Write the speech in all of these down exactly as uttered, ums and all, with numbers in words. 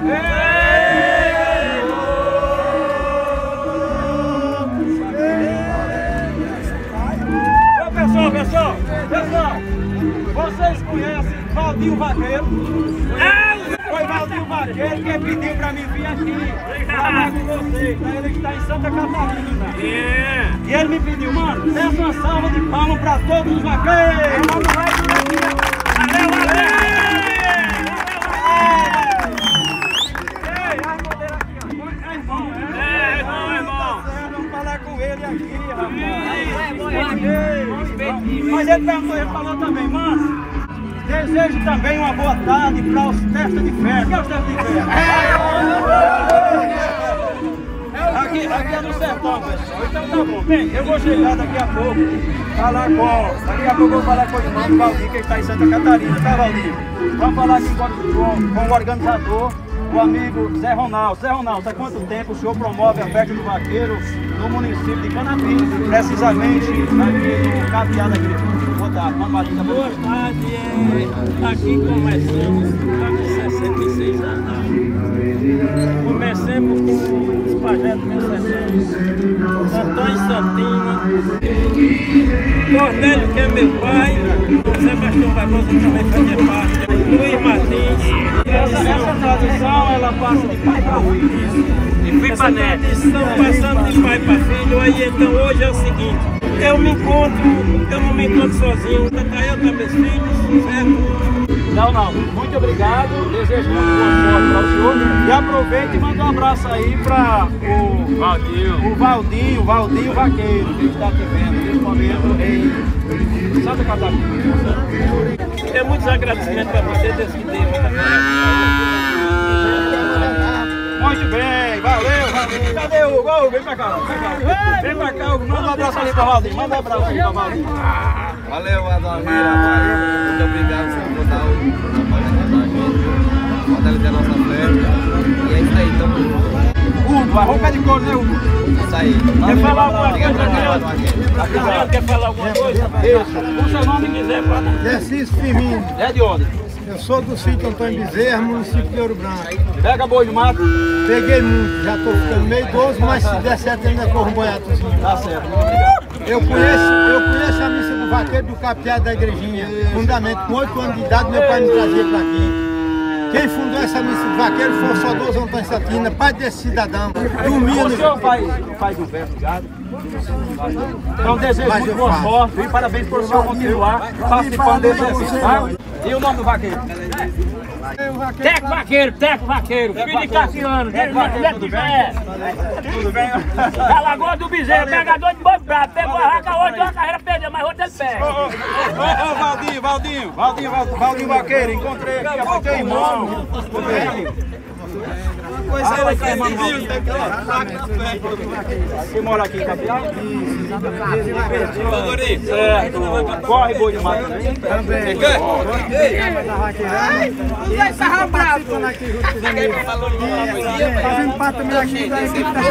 Ô, pessoal, pessoal, pessoal, vocês conhecem Valdinho Vaqueiro? Foi Valdinho Vaqueiro que pediu pra mim vir aqui falar com vocês. Ele que está em Santa Catarina. Yeah. E ele me pediu, mano, peça uma salva de palmas pra todos os vaqueiros. Valeu, valeu! Ei, a bandeira aqui, ó. É irmão, é? É, irmão, irmão. Vamos falar com ele aqui, rapaz. Mas ele perguntou, ele falou também, mano, desejo também uma boa tarde para os testes de fé. Quem é os testes de fé? Aqui, aqui é no sertão, pessoal. Então tá bom. Bem, eu vou chegar daqui a pouco, falar com... Daqui a pouco eu vou falar com o irmão Valdinho, que está em Santa Catarina, tá, Valdinho? Vamos falar aqui com, com, com o organizador, o amigo Zé Ronaldo. Zé Ronaldo, há quanto tempo o senhor promove a festa do vaqueiro no município de Canapim, precisamente aqui no Capiá da Igreja? Boa tarde, Mano Marinho. Boa tarde, é, aqui começamos com sessenta e seis anos. Comecemos com os pajés do meu sertão, Antônio Santina, Cornélio, que é meu pai, Sebastião Barbosa também fazia parte, Luiz Martins. Essa, essa tradição, ela passa de pai para filho. E fui para neto. Estão passando de pai para filho, aí então hoje é o seguinte, eu me encontro, eu não me encontro sozinho, tá eu com meus filhos, certo? Não, não. Muito obrigado. Desejo muito boa sorte para o senhor. E aproveita e manda um abraço aí para o Valdinho. O Valdinho, Valdinho Vaqueiro, que está te vendo nesse momento em Santa Catarina. É muitos agradecimentos para você, Deus que dê muita graça. Muito bem, valeu, valeu. Cadê o Hugo? Vem pra cá, vem pra cá. Vem pra cá, Hugo. Manda um abraço ali pra Valdinho. Manda um abraço aí pra Valdinho. Valeu, Adalmira, muito obrigado por botar o trabalho da gente, fortalecer a nossa fé. E é isso aí, tamo junto. Hugo, a roupa é de cor, né, Hugo? Isso aí. Quer falar alguma Obrigado coisa, por Canhoto? trabalhar. Quer falar alguma coisa? Isso. O seu nome quiser, pode. Decício Firmino, É de onde? eu sou do sítio Antônio Bezerra, município de Ouro Branco. Pega boi de mato. Peguei muito, já estou ficando meio idoso, mas se der certo ainda corro um boiatozinho. Tá certo, muito obrigado. Eu conheço, eu conheço a missa do vaqueiro do Capiá da Igrejinha, fundamento, com oito anos de idade meu pai me trazia para aqui. Quem fundou essa missa do vaqueiro foi o saudoso Antônio Santina, pai desse cidadão. Dormindo. O senhor faz, faz o verso de gado? Então desejo Mas muito eu boa faço. sorte e parabéns por o senhor continuar participando desse exercício, tá? E o nome do vaqueiro? Teco Vaqueiro, Teco Vaqueiro, filho de Cassiano, Teco Vaqueiro, tudo bem? Tudo bem? da Lagoa do Bezerro, pegador de boi bravo, pegou a raca hoje, deu uma carreira, perdeu, mas outra ele Ô, pega. ô, ô, ô, Valdinho, Valdinho, Valdinho, Valdinho, Valdinho Vaqueiro, encontrei aqui, é teu irmão. Tudo bem? Coisa ah, que é irmãozinho, tem que lá. Você mora aqui em Capiá? Certo. Corre boi de mato também? Também. E essa rapaz aqui junto com os amigos. Fazendo parte também aqui da equipe da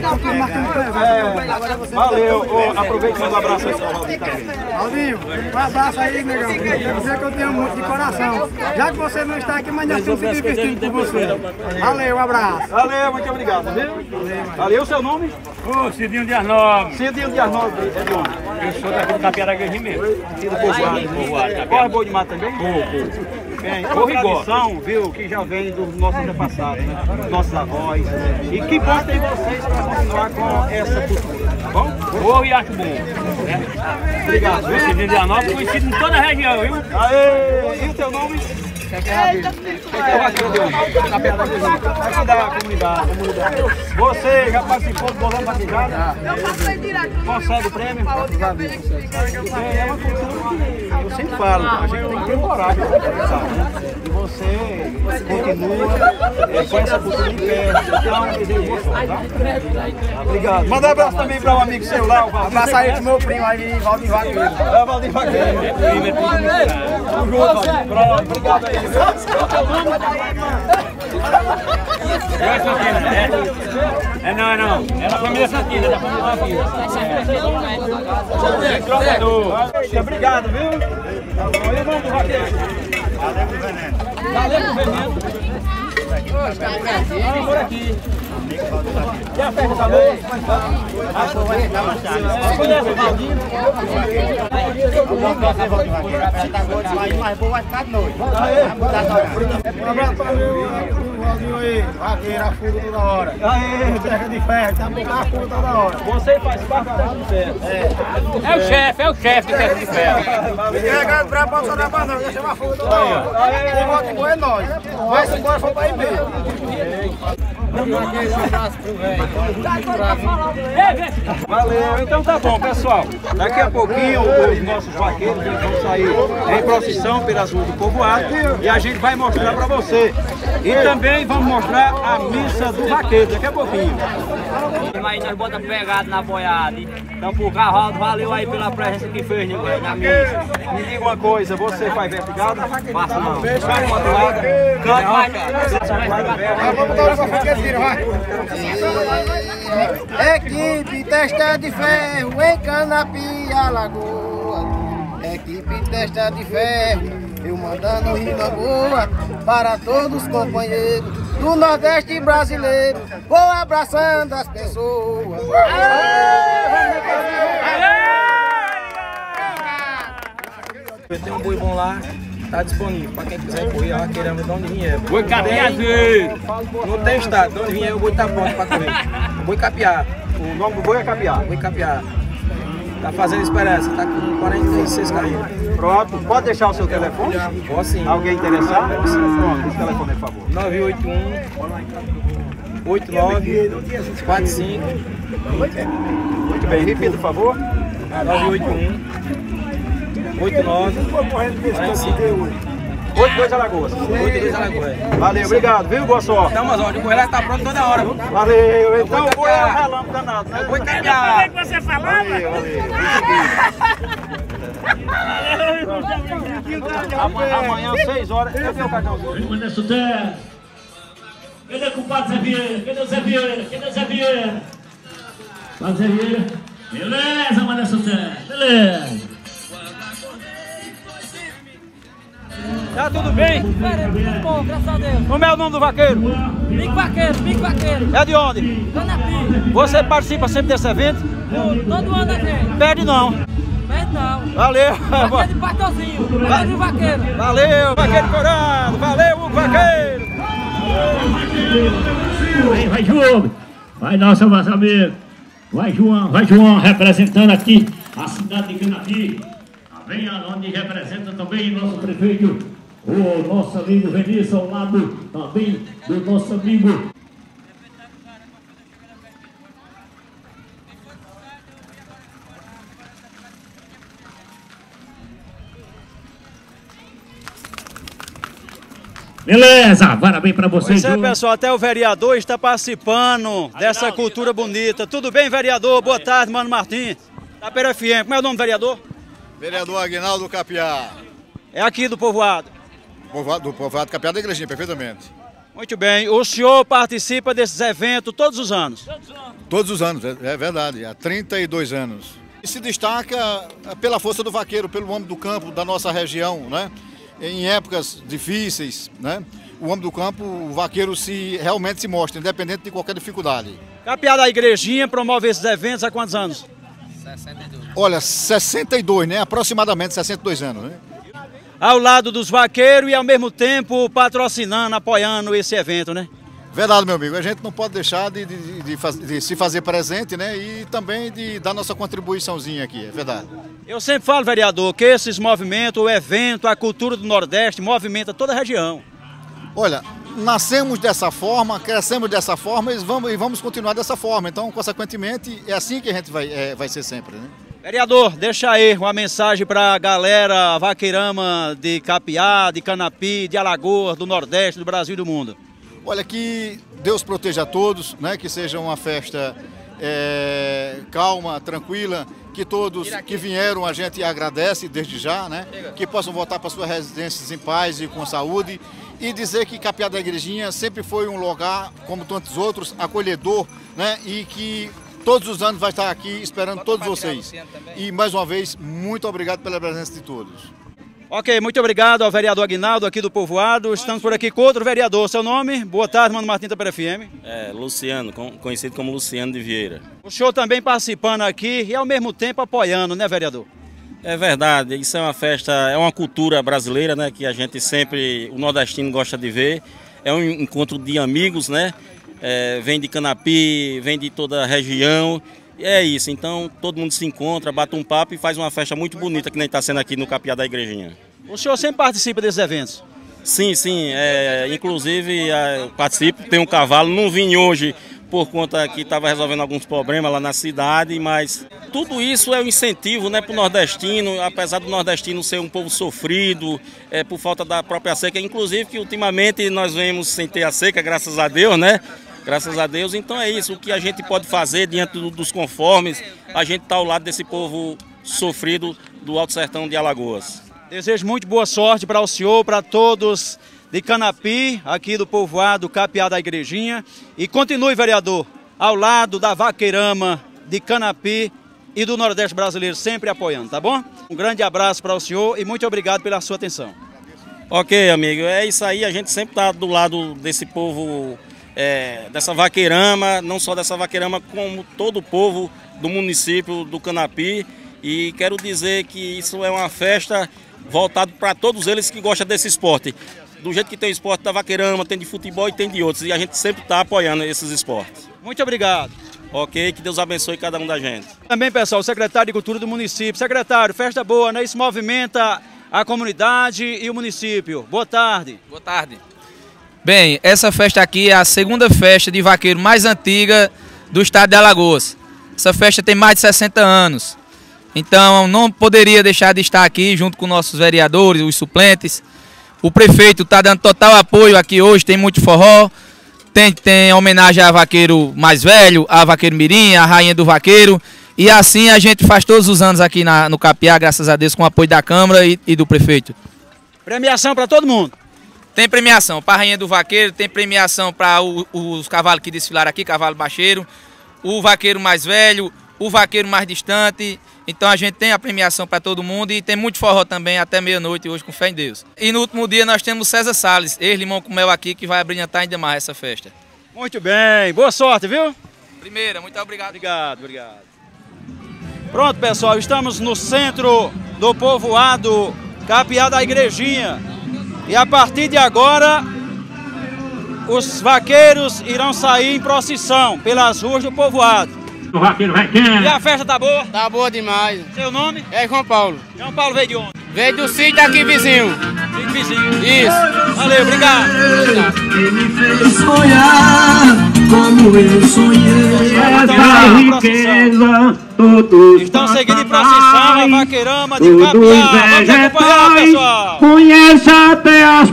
É, valeu. Ô, aproveita e manda um abraço aí, seu Valdinho também. Valdinho, um abraço aí, negão. Quer dizer que eu tenho muito de coração. Já que você não está aqui, mas nós estamos se divertindo com você. Valeu, um abraço. Valeu, muito obrigado, viu? Valeu, o seu nome? Ô, Cidinho de Arnaldo. Cidinho de Arnaldo, é de onde? Eu sou daqui do Capiá da Igrejinha mesmo. Aqui do povoado. Corre boi de mato também? Bem, é uma tradição, viu, que já vem dos nossos antepassados, né? Dos nossos avós. E que bom ter vocês para continuar com essa cultura, tá bom? Morro e acho bom. Obrigado, viu? Cidinho de Arnaldo, conhecido em toda a região, viu? Aê, e o teu nome? Quem é o vaqueiro de onde? Capiá da Igrejinha. Aqui da comunidade. Você já participou do bolão batizado? Eu passei direto. Consegue o prêmio? É uma cultura que eu sempre falo, a gente tem que ter coragem para começar, né? E você continua é, com essa cultura de pé. Então, eu desejo boa sorte, tá? Obrigado. Manda um abraço também para o um amigo seu lá, o Valdir. Abraço aí pro meu primo aí, Valdir Vaqueiro. É, Valdir Vaqueiro. Tamo junto, Valdir. Pronto, obrigado aí. É Santina, né? É não, é não. É da família Santina, é da família Santina. É trocador. Obrigado, viu? Tá bom, irmão do Vaqueiro. Valeu pro veneno. Valeu pro veneno. Vamos por aqui. E a festa tá boa? Conhece o Valdinho? Mas boa vai ficar de noite. Um abraço para o Valdinho aí, vaqueiro, a fuga toda hora. Aê! Terra de ferro, tá botando a fuga toda hora. Você faz parte do Terra de Ferro. É o chefe, é o chefe do Terra de Ferro. Carregado brabo pra funcionar pra não, deixa uma fuga toda hora. Quem volta embora é nós. Vai-se embora, foi para ir mesmo. Valeu, então tá bom, pessoal. Daqui a pouquinho os nossos vaqueiros eles vão sair em procissão pelas ruas do povoado e a gente vai mostrar pra você. E também vamos mostrar a missa do vaqueiro daqui a pouquinho. Mas nós bota pegado na boiada. Então pro Carvalho, valeu aí pela presença que fez né, na missa. Me diga uma coisa, você faz vertigada? Passa não. Vai pro outro lado. Canto mais não. Vamos dar uma fogueira, vai. Equipe Testa de Ferro em Canapi, Alagoas. Equipe Testa de Ferro, eu mandando rima boa para todos os companheiros do Nordeste brasileiro. Vou abraçando as pessoas. Tem um boi bom lá, tá disponível para quem quiser correr, a vaqueirama de onde vier. Boi capiazeiro. Não tem estado, de onde vier o boi tá pronto para correr. Boi capiar, O nome do boi é Capiá. boi capiar. Tá fazendo esperança, tá com quarenta e seis carreiras. Pronto, pode deixar o seu telefone? Pode sim. Alguém interessar? Pronto, esse telefone, por favor. nove oito um, oito nove, quatro cinco, Muito bem, repita, por favor. nove oito um, oito nove, quatro cinco, oito dois Alagoas. oito dois Alagoas. Valeu, obrigado, viu? Boa sorte. Então, mas ó, o boi lá tá pronto toda hora, viu? Valeu, então o boi é capiar. relâmpago danado, né? Boi capiar. que você falava? Valeu, valeu. Amanhã, amanhã, seis horas, eu tenho o cartãozinho. Anderson Terra. Cadê o compadre Zé Vieira? Cadê o Zé Vieira? Cadê o Zé Vieira? Compadre Zé Vieira. Beleza, Anderson Terra. Beleza. Tá tudo bem? Tudo bom, graças a Deus. Como é o nome do vaqueiro? Bico Vaqueiro, Bico Vaqueiro. É de onde? Canapi. Você participa sempre desse evento? Todo, todo ano aqui. Perde não. Pede não. Valeu. Vaqueiro de pastorzinho. Vaqueiro de vaqueiro. Valeu, vaqueiro corando. Valeu, Hugo Vaqueiro. Vai, vai, João. Vai, nossa, meus amigos. Vai, João. Vai, João, representando aqui a cidade de Canapi. Vem onde representa também nosso prefeito, o nosso amigo Vinícius, ao lado também do nosso amigo. Beleza, parabéns para vocês. Pois é, pessoal, até o vereador está participando dessa cultura bonita. Tudo bem, vereador? Boa tarde, Mano Martins. Da Pera F M. Como é o nome do vereador? Vereador Aguinaldo Capiá. É aqui do povoado. Povoado, do povoado Capiá da Igrejinha, perfeitamente. Muito bem. O senhor participa desses eventos todos os anos? Todos os anos, é, é verdade, há trinta e dois anos. E se destaca pela força do vaqueiro, pelo homem do campo da nossa região, né? Em épocas difíceis, né? O homem do campo, o vaqueiro se realmente se mostra, independente de qualquer dificuldade. Capiá da Igrejinha promove esses eventos há quantos anos? Olha, sessenta e dois, né? Aproximadamente sessenta e dois anos, né? Ao lado dos vaqueiros e ao mesmo tempo patrocinando, apoiando esse evento, né? Verdade, meu amigo. A gente não pode deixar de, de, de, faz, de se fazer presente, né? E também de dar nossa contribuiçãozinha aqui, é verdade. Eu sempre falo, vereador, que esses movimentos, o evento, a cultura do Nordeste movimenta toda a região. Olha, nascemos dessa forma, crescemos dessa forma e vamos, e vamos continuar dessa forma. Então, consequentemente, é assim que a gente vai, é, vai ser sempre, né? Vereador, deixa aí uma mensagem para a galera vaqueirama de Capiá, de Canapi, de Alagoas, do Nordeste, do Brasil e do mundo. Olha, que Deus proteja a todos, né? Que seja uma festa é, calma, tranquila, que todos que vieram a gente agradece desde já, né? Que possam voltar para suas residências em paz e com saúde. E dizer que Capiá da Igrejinha sempre foi um lugar, como tantos outros, acolhedor, né? E que todos os anos vai estar aqui esperando todos vocês. E mais uma vez, muito obrigado pela presença de todos. Ok, muito obrigado ao vereador Aguinaldo aqui do Povoado. Estamos por aqui com outro vereador. Seu nome? Boa tarde, Mano Martins da P F M. É, Luciano, conhecido como Luciano de Vieira. O senhor também participando aqui e ao mesmo tempo apoiando, né, vereador? É verdade, isso é uma festa, é uma cultura brasileira, né, que a gente sempre, o nordestino gosta de ver. É um encontro de amigos, né, é, vem de Canapi, vem de toda a região. E é isso, então todo mundo se encontra, bate um papo e faz uma festa muito bonita que nem está sendo aqui no Capiá da Igrejinha. O senhor sempre participa desses eventos? Sim, sim, é, inclusive é, eu participo, tem um cavalo, não vim hoje por conta que estava resolvendo alguns problemas lá na cidade, mas tudo isso é um incentivo, né, para o nordestino, apesar do nordestino ser um povo sofrido, é, por falta da própria seca, inclusive que ultimamente nós vemos sem ter a seca, graças a Deus, né? Graças a Deus, então é isso, o que a gente pode fazer diante do, dos conformes, a gente está ao lado desse povo sofrido do Alto Sertão de Alagoas. Desejo muito boa sorte para o senhor, para todos de Canapi, aqui do Povoado Capiá da Igrejinha. E continue, vereador, ao lado da Vaqueirama de Canapi e do Nordeste brasileiro, sempre apoiando, tá bom? Um grande abraço para o senhor e muito obrigado pela sua atenção. Ok, amigo, é isso aí, a gente sempre está do lado desse povo... É, dessa vaqueirama, não só dessa vaqueirama, como todo o povo do município do Canapi. E quero dizer que isso é uma festa voltada para todos eles que gostam desse esporte. Do jeito que tem o esporte da vaqueirama, tem de futebol e tem de outros. E a gente sempre está apoiando esses esportes. Muito obrigado. Ok, que Deus abençoe cada um da gente. Também, pessoal, o secretário de Cultura do município. Secretário, festa boa, né? Isso movimenta a comunidade e o município. Boa tarde. Boa tarde. Bem, essa festa aqui é a segunda festa de vaqueiro mais antiga do estado de Alagoas. Essa festa tem mais de sessenta anos. Então não poderia deixar de estar aqui junto com nossos vereadores, os suplentes. O prefeito está dando total apoio aqui hoje, tem muito forró. Tem, tem homenagem a vaqueiro mais velho, a vaqueiro mirim, a rainha do vaqueiro. E assim a gente faz todos os anos aqui na, no Capiá, graças a Deus, com o apoio da Câmara e, e do prefeito. Premiação para todo mundo. Tem premiação para a Rainha do Vaqueiro, tem premiação para os cavalos que desfilaram aqui, cavalo baixeiro, o vaqueiro mais velho, o vaqueiro mais distante. Então a gente tem a premiação para todo mundo e tem muito forró também até meia-noite hoje, com fé em Deus. E no último dia nós temos César Salles, ex-limão com mel aqui, que vai abrilhantar ainda mais essa festa. Muito bem, boa sorte, viu? Primeira, muito obrigado. Obrigado, obrigado. Pronto, pessoal, estamos no centro do Povoado Capiá da Igrejinha. E a partir de agora, os vaqueiros irão sair em procissão pelas ruas do Povoado. O vaqueiro vai quem? E a festa tá boa? Tá boa demais. Seu nome? É João Paulo. João Paulo veio de onde? Veio do sítio aqui vizinho. Sítio vizinho. Isso. Valeu, obrigado. Ele me fez sonhar como eu sonhei. Essa riqueza, todos estão seguindo em procissão a vaqueirama de Capiá. Vamos acompanhar, pessoal. Conhece até as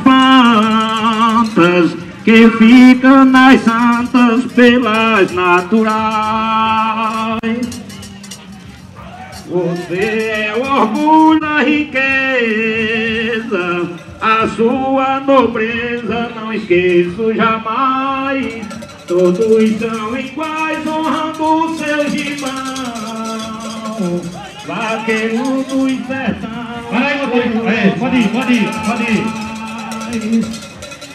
plantas que ficam nas santas pelas naturais. Você é o orgulho da riqueza, a sua nobreza não esqueço jamais. Todos são iguais, honrando seus irmãos, vaqueiro do sertão. Vai, é, pode ir, pode ir, pode ir.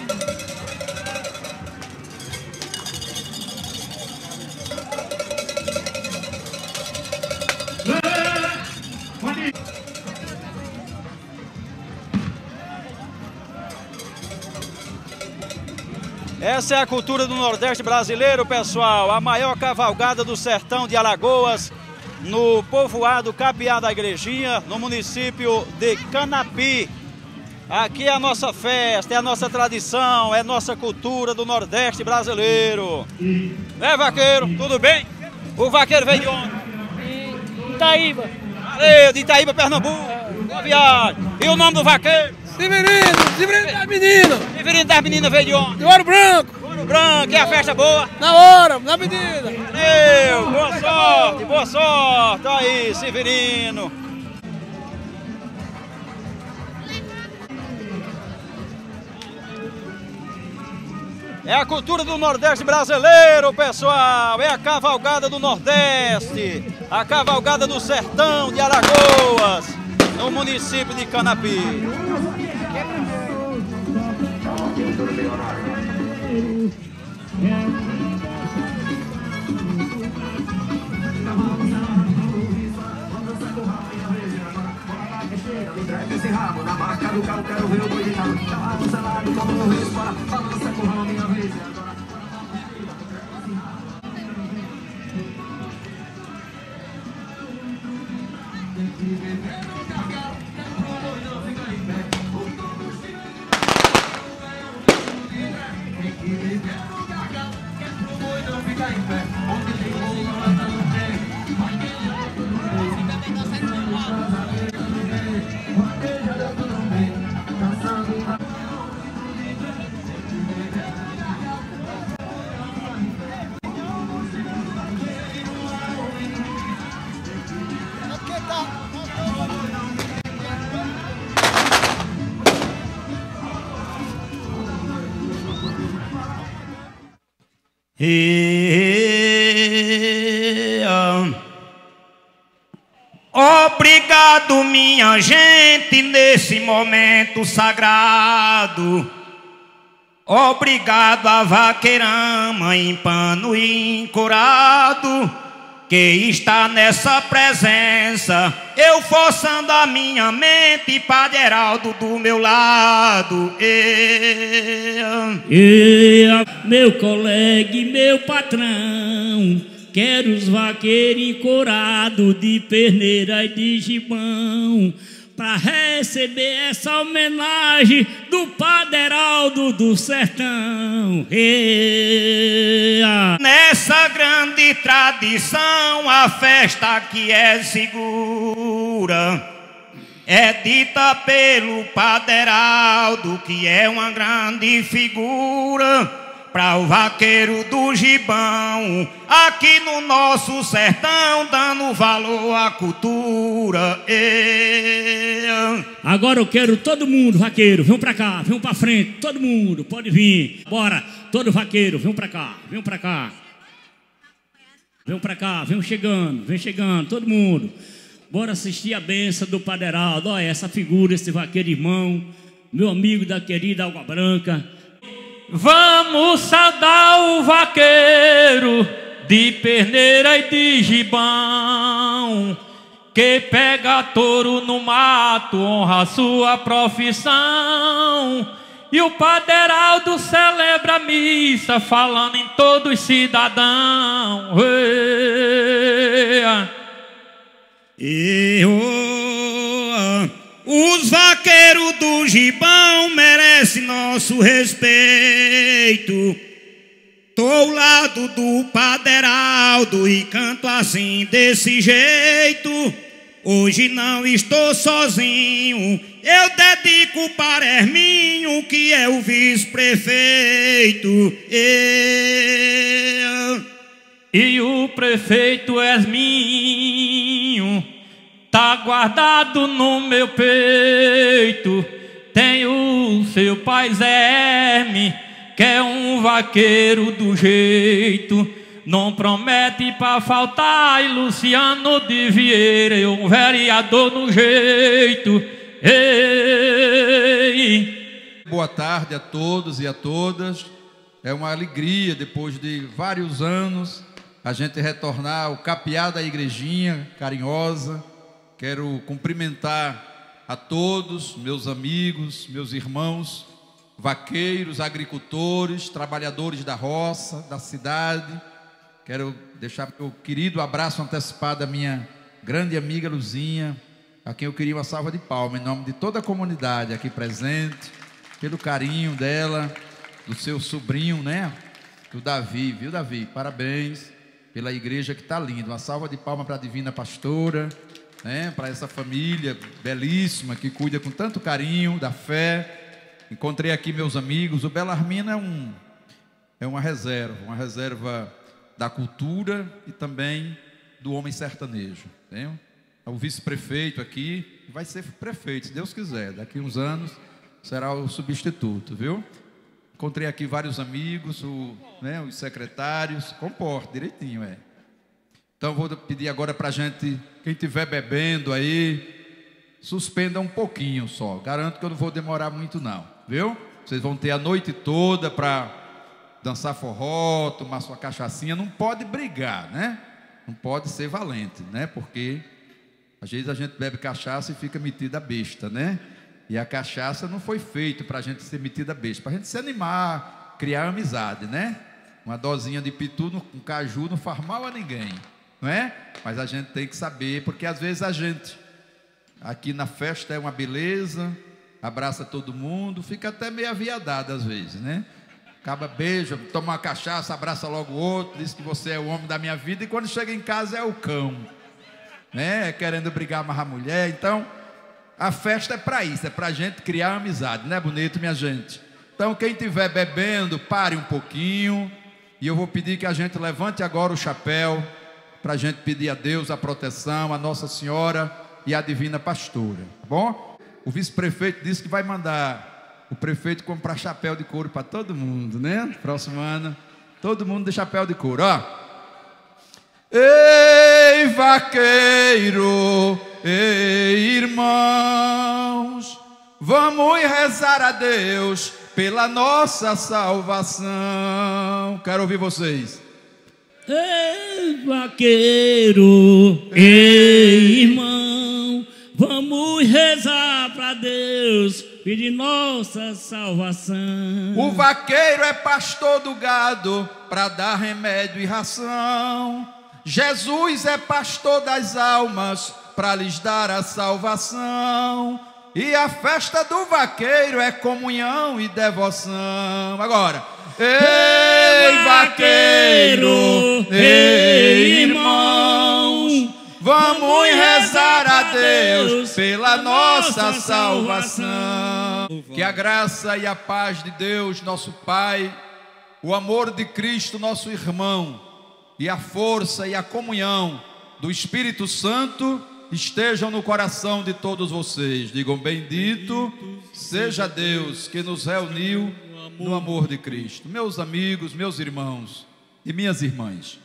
Essa é a cultura do Nordeste brasileiro, pessoal. A maior cavalgada do sertão de Alagoas, no Povoado Capiá da Igrejinha, no município de Canapi. Aqui é a nossa festa, é a nossa tradição, é a nossa cultura do Nordeste brasileiro. Né, vaqueiro? Tudo bem? O vaqueiro veio de onde? De Itaíba. Valeu, de Itaíba, Pernambuco. Boa viagem. E o nome do vaqueiro? Severino, Severino das Meninas. Severino das Meninas veio de onde? De Ouro Branco. Ouro Branco, e a festa boa? Na hora, na medida. Valeu, boa sorte, boa sorte. Aí, Severino. É a cultura do Nordeste brasileiro, pessoal. É a cavalgada do Nordeste. A cavalgada do sertão de Alagoas. no município de Canapi. Esse rabo na marca do carro, quero ver o boi de carro. Cavalo selado, como no rio, para balança com ramo, minha vez. E, ah, obrigado, minha gente, nesse momento sagrado. Obrigado a vaqueirama em pano encorado, que está nessa presença, eu forçando a minha mente, Padre Heraldo do meu lado. E, e meu colega e meu patrão, quero os vaqueiros encorados de perneira e de gibão, para receber essa homenagem do Padre Heraldo do Sertão. E, nessa grande tradição, a festa que é segura é dita pelo Padre Heraldo, que é uma grande figura para o vaqueiro do gibão, aqui no nosso sertão, dando valor à cultura. E... agora eu quero todo mundo, vaqueiro, vem pra cá, vem pra frente, todo mundo, pode vir. Bora, todo vaqueiro, vem pra cá, vem pra cá. Vem pra cá, vem chegando, vem chegando, todo mundo. Bora assistir a benção do Padre Heraldo. Olha essa figura, esse vaqueiro irmão, meu amigo da querida Água Branca. Vamos saudar o vaqueiro de perneira e de gibão, que pega touro no mato, honra sua profissão. E o Padre Heraldo celebra a missa, falando em todos cidadãos. E, oh, os vaqueiros do gibão merecem nosso respeito. Tô ao lado do Padre Heraldo e canto assim desse jeito. Hoje não estou sozinho, eu dedico para Herminho, que é o vice-prefeito. E... e o prefeito Herminho tá guardado no meu peito. Tem o seu pai Zé Herme, que é um vaqueiro do jeito, não promete pra faltar. E Luciano de Vieira, um vereador no jeito. Ei. Boa tarde a todos e a todas. É uma alegria, depois de vários anos, a gente retornar ao capiá da igrejinha carinhosa. Quero cumprimentar a todos, meus amigos, meus irmãos, vaqueiros, agricultores, trabalhadores da roça, da cidade. Quero deixar meu querido abraço antecipado à minha grande amiga Luzinha, a quem eu queria uma salva de palmas em nome de toda a comunidade aqui presente, pelo carinho dela, do seu sobrinho, né? Do Davi, viu, Davi? Parabéns pela igreja que está linda. Uma salva de palmas para a divina pastora, né? Para essa família belíssima que cuida com tanto carinho da fé. Encontrei aqui meus amigos. O Belarmino é, um, é uma reserva, uma reserva da cultura e também do homem sertanejo. Né? O vice-prefeito aqui vai ser prefeito, se Deus quiser. Daqui uns anos será o substituto, viu? Encontrei aqui vários amigos, o, né, os secretários. Comporta direitinho, é. Então vou pedir agora para a gente, quem estiver bebendo aí, suspenda um pouquinho só. Garanto que eu não vou demorar muito não, viu? Vocês vão ter a noite toda para dançar forró, tomar sua cachaçinha. Não pode brigar, né? Não pode ser valente, né? Porque às vezes a gente bebe cachaça e fica metida besta, né? E a cachaça não foi feita para a gente ser metida besta, para a gente se animar, criar amizade, né? Uma dosinha de pitu com caju não faz mal a ninguém, não é? Mas a gente tem que saber, porque às vezes a gente aqui na festa é uma beleza, abraça todo mundo, fica até meio aviadado às vezes, né? Acaba, beija, toma uma cachaça, abraça logo o outro, diz que você é o homem da minha vida, e quando chega em casa é o cão, né? Querendo brigar, amarrar a mulher. Então a festa é para isso, é para a gente criar amizade, não é bonito, minha gente? Então quem estiver bebendo, pare um pouquinho, e eu vou pedir que a gente levante agora o chapéu, para a gente pedir a Deus a proteção, a Nossa Senhora e a Divina Pastora, tá bom? O vice-prefeito disse que vai mandar o prefeito comprar chapéu de couro para todo mundo, né? Próximo ano, todo mundo de chapéu de couro, ó. Ei, vaqueiro, ei, irmãos, vamos rezar a Deus pela nossa salvação. Quero ouvir vocês. Ei, vaqueiro, ei, irmão, vamos rezar para Deus pedir nossa salvação. O vaqueiro é pastor do gado para dar remédio e ração. Jesus é pastor das almas para lhes dar a salvação. E a festa do vaqueiro é comunhão e devoção. Agora, ei, vaqueiro, ei, irmão, vamos rezar a Deus pela nossa salvação. Que a graça e a paz de Deus, nosso Pai, o amor de Cristo, nosso irmão, e a força e a comunhão do Espírito Santo estejam no coração de todos vocês. Digam: bendito seja Deus que nos reuniu no amor de Cristo. Meus amigos, meus irmãos e minhas irmãs,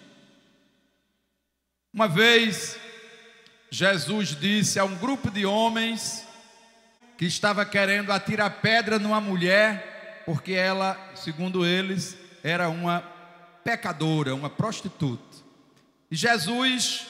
uma vez Jesus disse a um grupo de homens que estava querendo atirar pedra numa mulher, porque ela, segundo eles, era uma pecadora, uma prostituta. E Jesus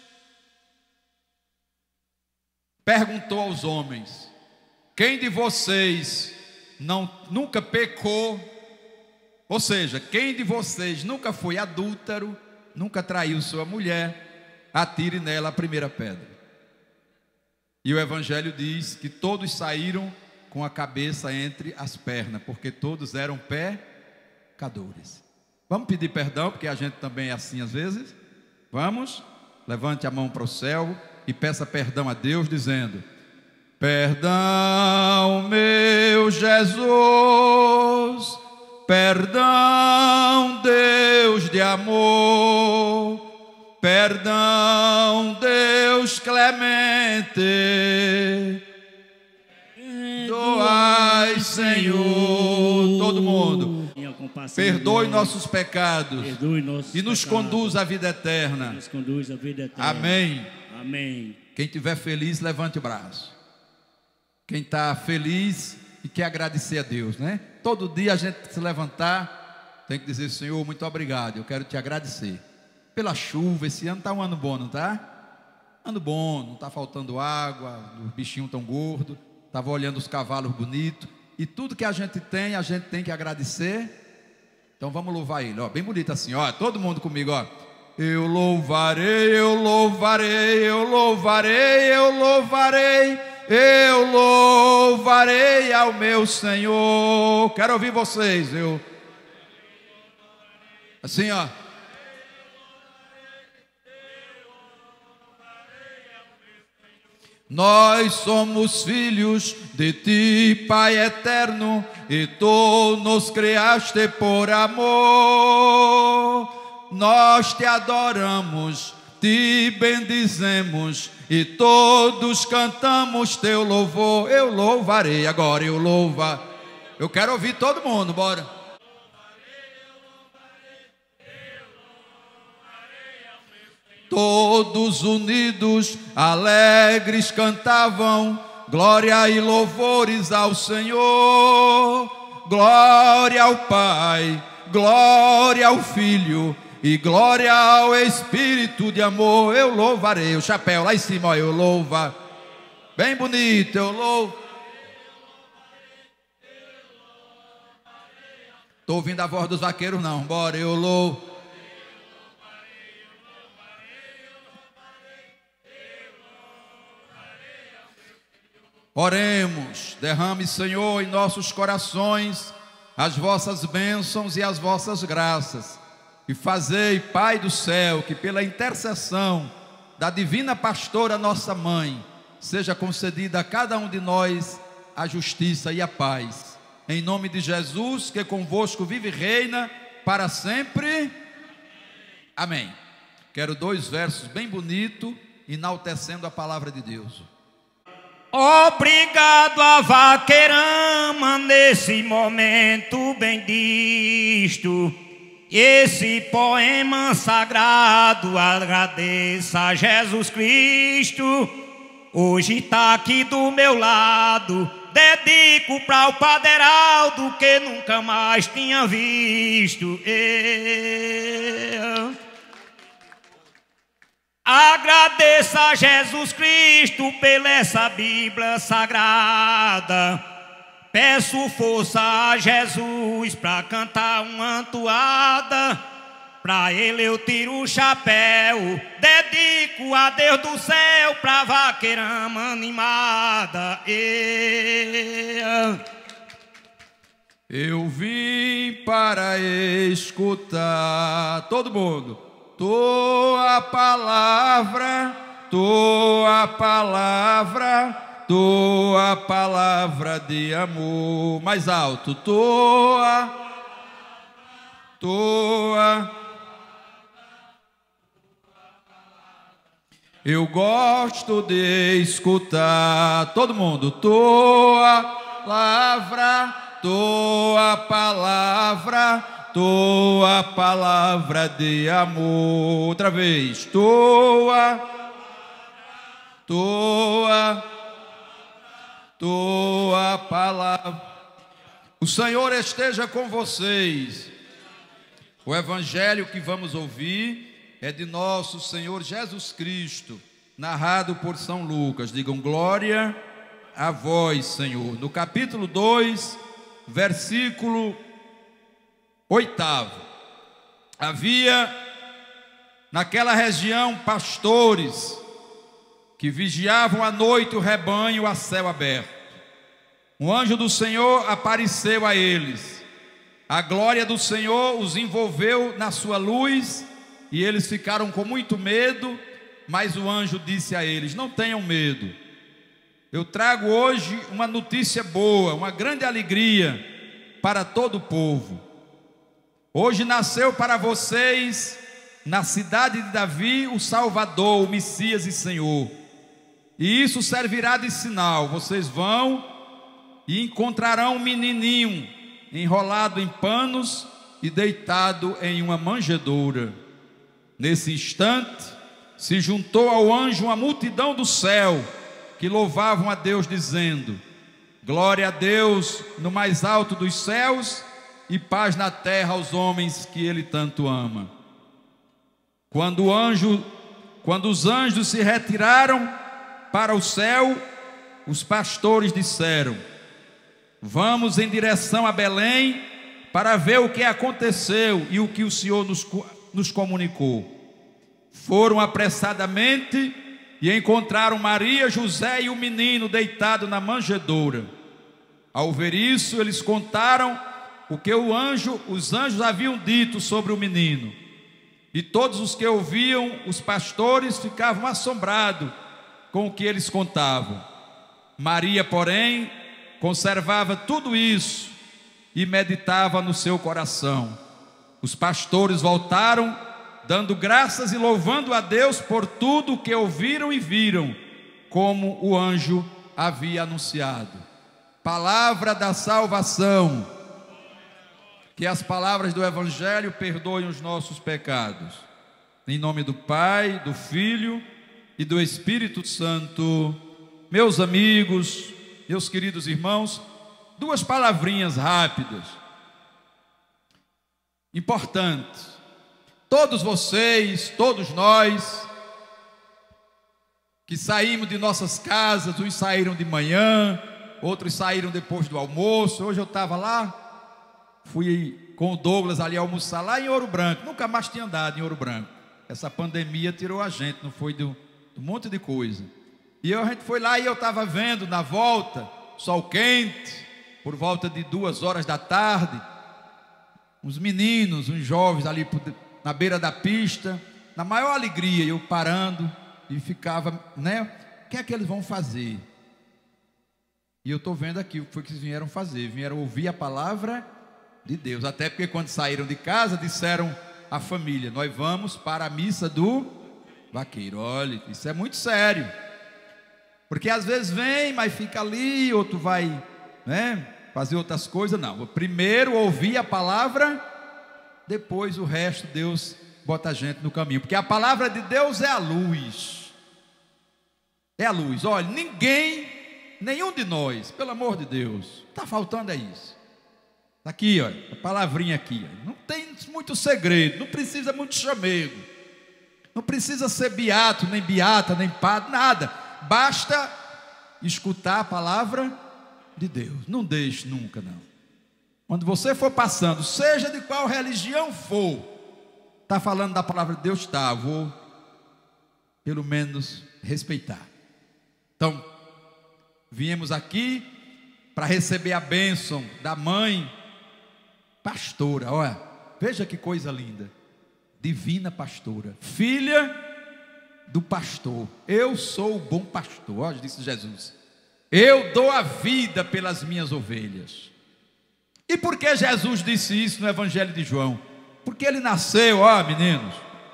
perguntou aos homens: quem de vocês não, nunca pecou? Ou seja, quem de vocês nunca foi adúltero, nunca traiu sua mulher? Atire nela a primeira pedra. E o Evangelho diz que todos saíram com a cabeça entre as pernas, porque todos eram pecadores. Vamos pedir perdão, porque a gente também é assim às vezes. Vamos? Levante a mão para o céu e peça perdão a Deus, dizendo: perdão, meu Jesus, perdão, Deus de amor, perdão, Deus clemente, doai, Senhor. Todo mundo, perdoe nossos pecados, perdoe nossos e nos pecados, conduz à vida eterna. nos conduz à vida eterna. Amém. Amém. Quem estiver feliz, levante o braço. Quem está feliz e quer agradecer a Deus, né? Todo dia a gente se levantar, tem que dizer: Senhor, muito obrigado, eu quero te agradecer pela chuva. Esse ano está um ano bom, não está? Ano bom, não está faltando água, os bichinhos tão gordos, estava olhando os cavalos bonitos, e tudo que a gente tem, a gente tem que agradecer. Então vamos louvar Ele, ó, bem bonito assim, ó, todo mundo comigo, ó. Eu louvarei, eu louvarei, eu louvarei, eu louvarei, eu louvarei ao meu Senhor. Quero ouvir vocês, eu. Assim, ó. Nós somos filhos de ti, Pai eterno, e tu nos criaste por amor. Nós te adoramos, te bendizemos, e todos cantamos teu louvor. Eu louvarei, agora eu louva. Eu quero ouvir todo mundo, bora. todos unidos, alegres cantavam, glória e louvores ao Senhor. Glória ao Pai, glória ao Filho e glória ao Espírito de amor. Eu louvarei, o chapéu lá em cima, ó, eu louva, bem bonito, eu louvo. Estou ouvindo a voz dos vaqueiros não, bora, eu louvo. Oremos, derrame, Senhor, em nossos corações as vossas bênçãos e as vossas graças. E fazei, Pai do céu, que pela intercessão da divina pastora nossa mãe, seja concedida a cada um de nós a justiça e a paz. Em nome de Jesus, que convosco vive e reina para sempre. Amém. Quero dois versos bem bonitos, enaltecendo a palavra de Deus. Obrigado a Vaqueirama nesse momento bendito. Esse poema sagrado agradeça a Jesus Cristo. Hoje está aqui do meu lado, dedico para o Padre Heraldo que nunca mais tinha visto. Eu agradeça a Jesus Cristo pela essa Bíblia sagrada. Peço força a Jesus para cantar uma toada. Para ele eu tiro o chapéu, dedico a Deus do céu pra Vaqueirama animada. Eu, eu vim para escutar, todo mundo, tua palavra, tua palavra, tua palavra de amor. Mais alto, tua, tua. Eu gosto de escutar, todo mundo, tua palavra, tua palavra, tua palavra de amor. Outra vez, tua, tua, tua palavra. O Senhor esteja com vocês. O evangelho que vamos ouvir é de nosso Senhor Jesus Cristo, narrado por São Lucas. Digam glória a vós, Senhor. No capítulo dois, versículo oitavo. Havia naquela região pastores que vigiavam à noite o rebanho a céu aberto. Um anjo do Senhor apareceu a eles. A glória do Senhor os envolveu na sua luz e eles ficaram com muito medo, mas o anjo disse a eles: não tenham medo. Eu trago hoje uma notícia boa, uma grande alegria para todo o povo. Hoje nasceu para vocês, na cidade de Davi, o Salvador, o Messias e Senhor. E isso servirá de sinal. Vocês vão e encontrarão um menininho enrolado em panos e deitado em uma manjedoura. Nesse instante, se juntou ao anjo uma multidão do céu, que louvavam a Deus, dizendo: glória a Deus no mais alto dos céus, e paz na terra aos homens que Ele tanto ama. Quando o anjo, quando os anjos se retiraram para o céu, os pastores disseram: vamos em direção a Belém, para ver o que aconteceu e o que o Senhor nos nos comunicou. Foram apressadamente e encontraram Maria, José e o menino deitado na manjedoura. Ao ver isso, eles contaram o que o anjo, os anjos haviam dito sobre o menino. E todos os que ouviam, os pastores, ficavam assombrados com o que eles contavam. Maria, porém, conservava tudo isso e meditava no seu coração. Os pastores voltaram, dando graças e louvando a Deus por tudo o que ouviram e viram, como o anjo havia anunciado. Palavra da salvação. Que as palavras do evangelho perdoem os nossos pecados. Em nome do Pai, do Filho e do Espírito Santo. Meus amigos, meus queridos irmãos, duas palavrinhas rápidas, importantes. Todos vocês, todos nós, que saímos de nossas casas, uns saíram de manhã, outros saíram depois do almoço. Hoje eu estava lá, fui com o Douglas ali almoçar lá em Ouro Branco, nunca mais tinha andado em Ouro Branco. Essa pandemia tirou a gente, não foi de um monte de coisa. E eu, a gente foi lá e eu estava vendo na volta, sol quente, por volta de duas horas da tarde, uns meninos, uns jovens ali na beira da pista, na maior alegria, eu parando e ficava, né, o que é que eles vão fazer? E eu estou vendo aqui o que foi que eles vieram fazer, vieram ouvir a palavra de Deus, até porque quando saíram de casa, disseram à família, nós vamos para a missa do vaqueiro. Olha, isso é muito sério, porque às vezes vem, mas fica ali, outro vai, né, fazer outras coisas. Não, primeiro ouvir a palavra, depois o resto Deus bota a gente no caminho, porque a palavra de Deus é a luz, é a luz. Olha, ninguém, nenhum de nós, pelo amor de Deus, está faltando é isso. Está aqui, olha, a palavrinha aqui, ó. Não tem muito segredo, não precisa muito chamego, não precisa ser beato, nem beata, nem padre, nada, basta escutar a palavra de Deus. Não deixe nunca, não. Quando você for passando, seja de qual religião for, está falando da palavra de Deus, tá, vou pelo menos respeitar. Então, viemos aqui para receber a bênção da mãe pastora. Olha, veja que coisa linda, divina pastora, filha do pastor. Eu sou o bom pastor, olha, disse Jesus, eu dou a vida pelas minhas ovelhas. E por que Jesus disse isso no Evangelho de João? Porque ele nasceu, ó meninos,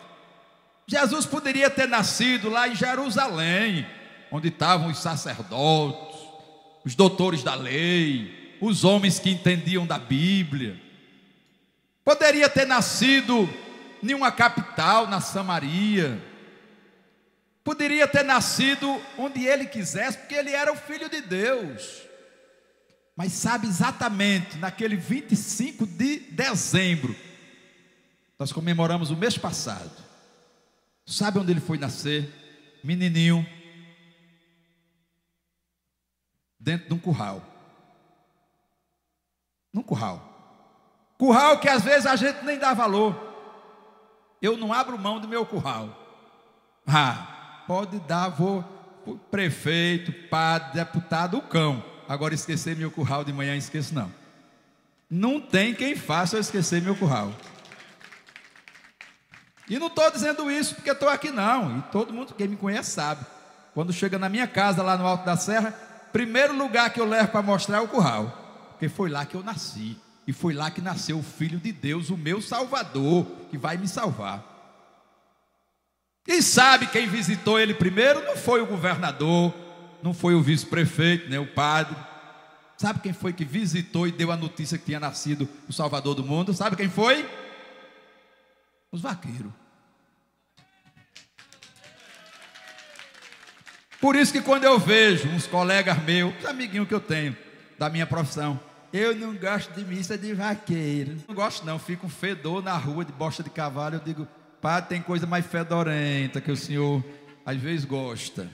Jesus poderia ter nascido lá em Jerusalém, onde estavam os sacerdotes, os doutores da lei, os homens que entendiam da Bíblia. Poderia ter nascido em uma capital, na Samaria. Poderia ter nascido onde ele quisesse, porque ele era o Filho de Deus. Mas sabe exatamente, naquele vinte e cinco de dezembro, nós comemoramos o mês passado. Sabe onde ele foi nascer? Menininho, dentro de um curral. Num curral. Curral que às vezes a gente nem dá valor. Eu não abro mão do meu curral. Ah, pode dar, vou pro prefeito, padre, deputado, o cão. Agora esquecer meu curral de manhã, esqueço não. Não tem quem faça eu esquecer meu curral. E não estou dizendo isso porque estou aqui não. E todo mundo, quem me conhece sabe. Quando chega na minha casa lá no Alto da Serra, primeiro lugar que eu levo para mostrar é o curral. Porque foi lá que eu nasci. E foi lá que nasceu o Filho de Deus, o meu Salvador, que vai me salvar. E sabe quem visitou ele primeiro? Não foi o governador, não foi o vice-prefeito, nem o padre. Sabe quem foi que visitou e deu a notícia que tinha nascido o Salvador do mundo? Sabe quem foi? Os vaqueiros. Por isso que quando eu vejo uns colegas meus, uns amiguinhos que eu tenho da minha profissão, eu não gosto de missa de vaqueiro. Não gosto não, fico um fedor na rua de bosta de cavalo. Eu digo, padre, tem coisa mais fedorenta que o senhor às vezes gosta.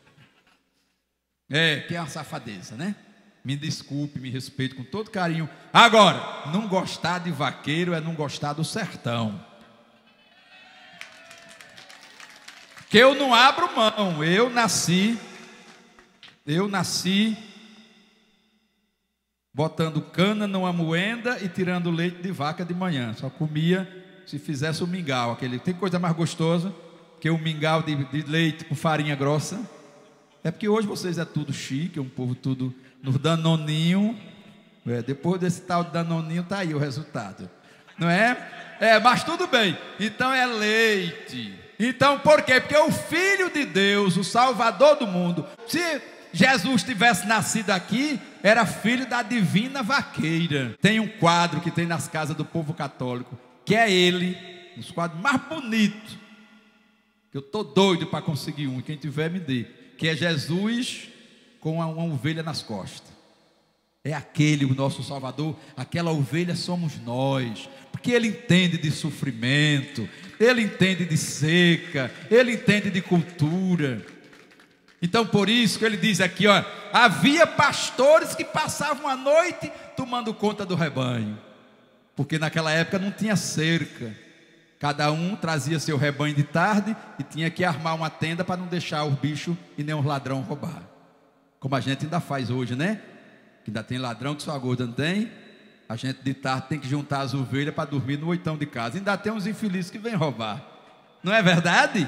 É, que é uma safadeza, né? Me desculpe, me respeito com todo carinho. Agora, não gostar de vaqueiro é não gostar do sertão. Que eu não abro mão. Eu nasci, eu nasci botando cana numa moenda e tirando leite de vaca de manhã. Só comia se fizesse o mingau. Aquele, tem coisa mais gostosa que o mingau de, de leite com farinha grossa. É porque hoje vocês é tudo chique, é um povo tudo no danoninho. É, depois desse tal de danoninho tá aí o resultado, não é? É, mas tudo bem. Então é leite. Então por quê? Porque o Filho de Deus, o Salvador do mundo, se Jesus tivesse nascido aqui, era filho da divina vaqueira. Tem um quadro que tem nas casas do povo católico, que é ele, um dos quadros mais bonitos, que eu estou doido para conseguir um, quem tiver me dê, que é Jesus com uma, uma ovelha nas costas. É aquele o nosso Salvador, aquela ovelha somos nós, porque Ele entende de sofrimento, Ele entende de seca, Ele entende de cultura. Então por isso que Ele diz aqui, ó, havia pastores que passavam a noite tomando conta do rebanho, porque naquela época não tinha cerca, cada um trazia seu rebanho de tarde e tinha que armar uma tenda para não deixar o bicho e nem os ladrão roubar, como a gente ainda faz hoje, né? Que ainda tem ladrão que só a gorda não tem. A gente de tarde tem que juntar as ovelhas para dormir no oitão de casa. Ainda tem uns infelizes que vêm roubar. Não é verdade?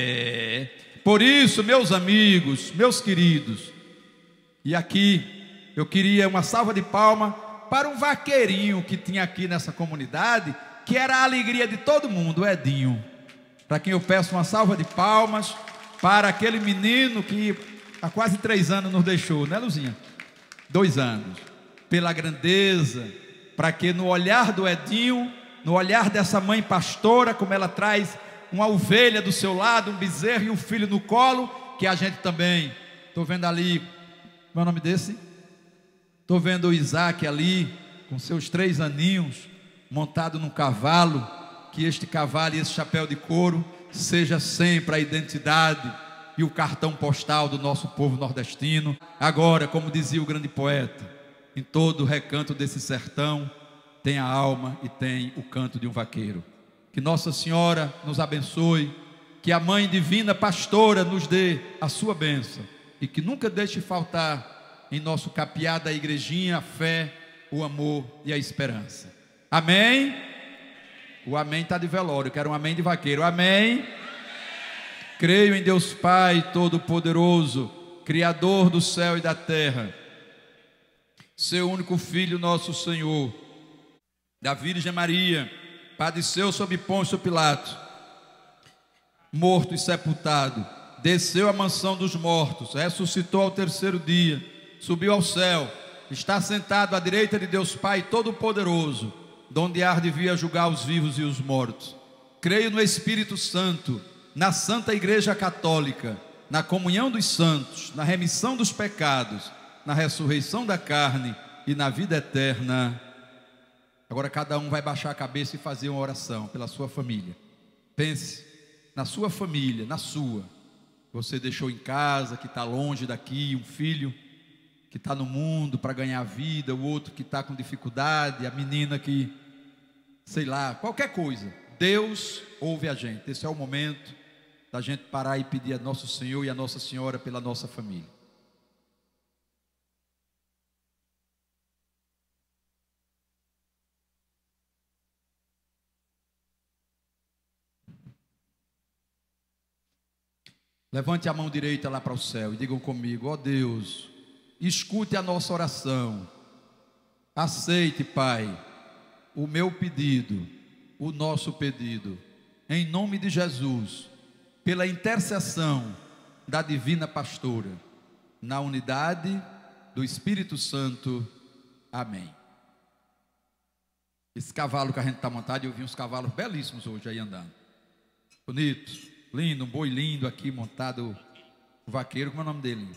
É. Por isso, meus amigos, meus queridos, e aqui eu queria uma salva de palmas para um vaqueirinho que tinha aqui nessa comunidade, que era a alegria de todo mundo, o Edinho. Para quem eu peço uma salva de palmas para aquele menino que há quase três anos nos deixou, né, Luzinha? Dois anos, pela grandeza, para que no olhar do Edinho, no olhar dessa mãe pastora, como ela traz uma ovelha do seu lado, um bezerro e um filho no colo, que a gente também, estou vendo ali, qual é o nome desse? Estou vendo o Isaac ali, com seus três aninhos, montado num cavalo, que este cavalo e esse chapéu de couro, seja sempre a identidade e o cartão postal do nosso povo nordestino. Agora, como dizia o grande poeta, em todo o recanto desse sertão tem a alma e tem o canto de um vaqueiro. Que Nossa Senhora nos abençoe, que a Mãe Divina Pastora nos dê a sua bênção e que nunca deixe faltar em nosso capiá da igrejinha a fé, o amor e a esperança. Amém? O amém está de velório, eu quero um amém de vaqueiro. Amém? Creio em Deus Pai Todo-Poderoso, Criador do céu e da terra, seu único Filho, nosso Senhor, da Virgem Maria, padeceu sob Pôncio Pilatos, morto e sepultado, desceu à mansão dos mortos, ressuscitou ao terceiro dia, subiu ao céu, está sentado à direita de Deus Pai Todo-Poderoso, donde há de vir a julgar os vivos e os mortos. Creio no Espírito Santo, na Santa Igreja Católica, na comunhão dos santos, na remissão dos pecados, na ressurreição da carne e na vida eterna. Agora cada um vai baixar a cabeça e fazer uma oração pela sua família. Pense na sua família, na sua. Você deixou em casa, que está longe daqui, um filho que está no mundo para ganhar vida, o outro que está com dificuldade, a menina que, sei lá, qualquer coisa. Deus ouve a gente. Esse é o momento da gente parar e pedir a Nosso Senhor e a Nossa Senhora pela nossa família. Levante a mão direita lá para o céu e digam comigo: ó Deus, escute a nossa oração, aceite, Pai, o meu pedido, o nosso pedido, em nome de Jesus, pela intercessão da Divina Pastora, na unidade do Espírito Santo. Amém. Esse cavalo que a gente está montado, eu vi uns cavalos belíssimos hoje aí andando, bonitos, lindo, um boi lindo aqui montado, o vaqueiro, como é o nome dele?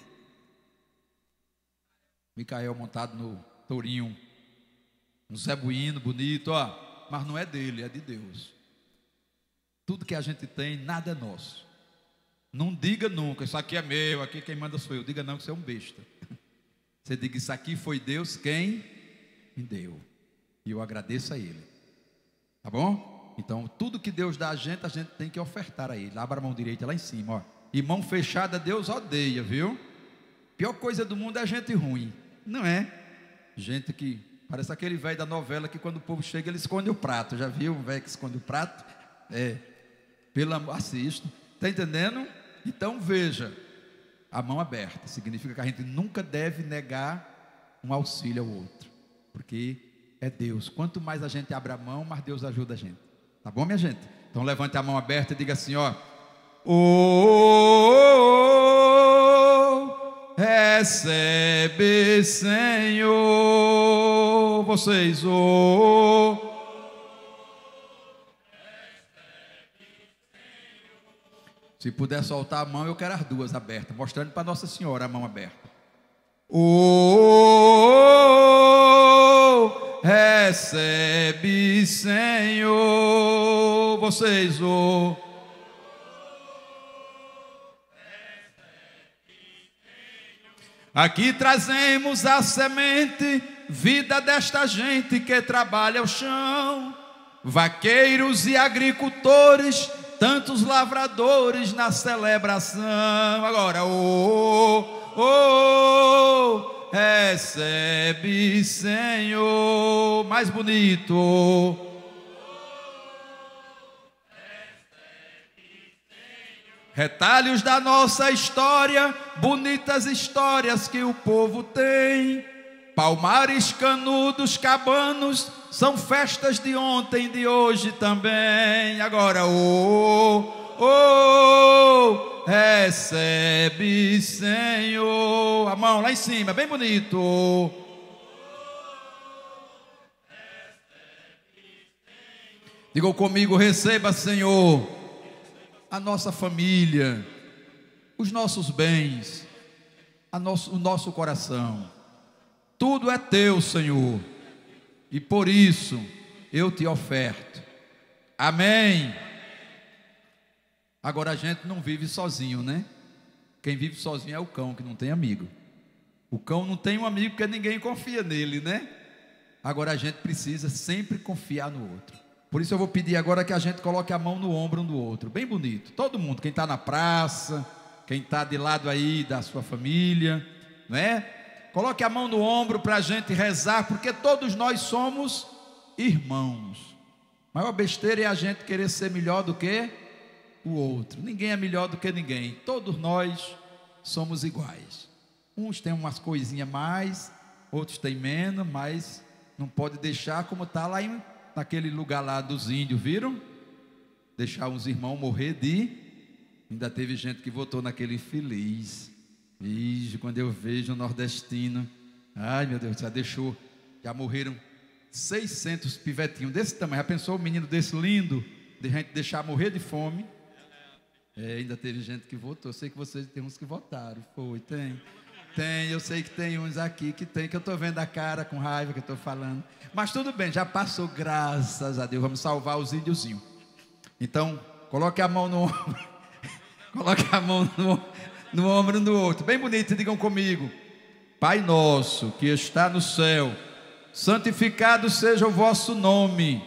Micael, montado no tourinho, um zebuíno bonito, ó, mas não é dele, é de Deus. Tudo que a gente tem, nada é nosso. Não diga nunca, isso aqui é meu, aqui quem manda sou eu. Diga não, que você é um besta. Você diga, isso aqui foi Deus quem me deu, e eu agradeço a Ele. Tá bom? Então, tudo que Deus dá a gente, a gente tem que ofertar a Ele. Abra a mão direita lá em cima, ó. E mão fechada Deus odeia, viu? Pior coisa do mundo é gente ruim, não é? Gente que parece aquele velho da novela que quando o povo chega ele esconde o prato. Já viu um velho que esconde o prato? É, pelo amor, assista, está entendendo? Então veja, a mão aberta significa que a gente nunca deve negar um auxílio ao outro, porque é Deus. Quanto mais a gente abre a mão, mais Deus ajuda a gente. Tá bom, minha gente? Então levante a mão aberta e diga assim, ó: oh, recebe, Senhor. Vocês, oh, Se puder soltar a mão, eu quero as duas abertas, mostrando para Nossa Senhora a mão aberta. Oh, recebe, Senhor, vocês, oh. Aqui trazemos a semente, vida desta gente que trabalha o chão, vaqueiros e agricultores, tantos lavradores na celebração. Agora, oh, oh, recebe, Senhor, mais bonito. Retalhos da nossa história, bonitas histórias que o povo tem. Palmares, canudos, cabanos, são festas de ontem e de hoje também. Agora, oh, oh, recebe, Senhor. A mão lá em cima, bem bonito. Digam comigo, receba, Senhor, a nossa família, os nossos bens, a nosso, o nosso coração. Tudo é teu, Senhor, e por isso eu te oferto. Amém. Agora a gente não vive sozinho, né? Quem vive sozinho é o cão, que não tem amigo. O cão não tem um amigo porque ninguém confia nele, né? Agora a gente precisa sempre confiar no outro. Por isso eu vou pedir agora que a gente coloque a mão no ombro um do outro, bem bonito. Todo mundo, quem está na praça, quem está de lado aí da sua família, não é? Coloque a mão no ombro para a gente rezar, porque todos nós somos irmãos. A maior besteira é a gente querer ser melhor do que o outro. Ninguém é melhor do que ninguém. Todos nós somos iguais. Uns têm umas coisinhas mais, outros têm menos, mas não pode deixar como está lá em, naquele lugar lá dos índios, viram? Deixar uns irmãos morrer de... Ainda teve gente que votou naquele feliz. Ixi, quando eu vejo o nordestino, ai meu Deus, já deixou, já morreram seiscentos pivetinhos desse tamanho. Já pensou um menino desse lindo, de gente deixar morrer de fome? É, ainda teve gente que votou. Eu sei que vocês tem uns que votaram. Foi, tem. Tem, eu sei que tem uns aqui que tem, que eu estou vendo a cara com raiva que eu estou falando. Mas tudo bem, já passou, graças a Deus. Vamos salvar os índiozinhos. Então, coloque a mão no ombro. Coloque a mão no, no ombro do outro. Bem bonito, digam comigo. Pai nosso, que está no céu, santificado seja o vosso nome.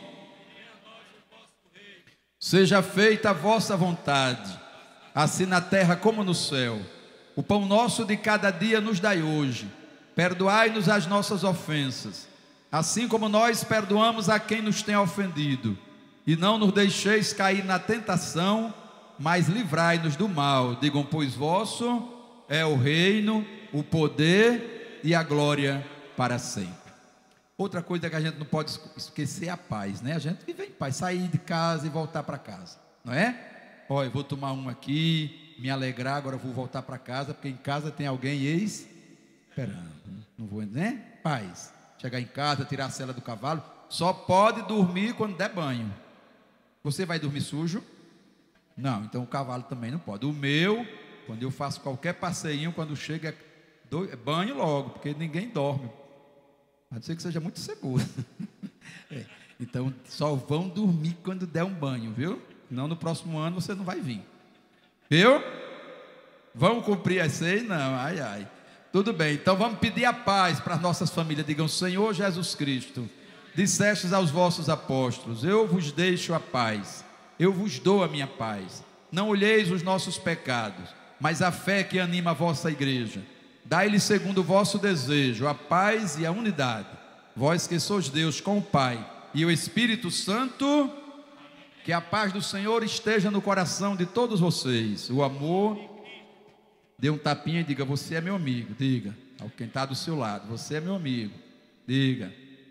Seja feita a vossa vontade, assim na terra como no céu. O pão nosso de cada dia nos dai hoje. Perdoai-nos as nossas ofensas, assim como nós perdoamos a quem nos tem ofendido. E não nos deixeis cair na tentação, mas livrai-nos do mal. Digam, pois vosso é o reino, o poder e a glória para sempre. Outra coisa que a gente não pode esquecer é a paz, né? A gente vive em paz, sair de casa e voltar para casa, não é? Olha, eu vou tomar um aqui, me alegrar, agora eu vou voltar para casa, porque em casa tem alguém ex esperando. Não vou, né? Paz. Chegar em casa, tirar a sela do cavalo, só pode dormir quando der banho. Você vai dormir sujo? Não, então o cavalo também não pode. O meu, quando eu faço qualquer passeinho, quando chega, é banho logo, porque ninguém dorme. A não ser que seja muito seguro. É, então só vão dormir quando der um banho, viu? Não, no próximo ano você não vai vir. Viu? Vamos cumprir as seis? Não, ai, ai. Tudo bem, então vamos pedir a paz para as nossas famílias. Digam, Senhor Jesus Cristo, dissestes aos vossos apóstolos, eu vos deixo a paz, eu vos dou a minha paz. Não olheis os nossos pecados, mas a fé que anima a vossa igreja. Dai-lhe segundo o vosso desejo a paz e a unidade. Vós que sois Deus com o Pai e o Espírito Santo, que a paz do Senhor esteja no coração de todos vocês. O amor... Dê um tapinha e diga, você é meu amigo. Diga, ao quem está do seu lado, você é meu amigo. Diga,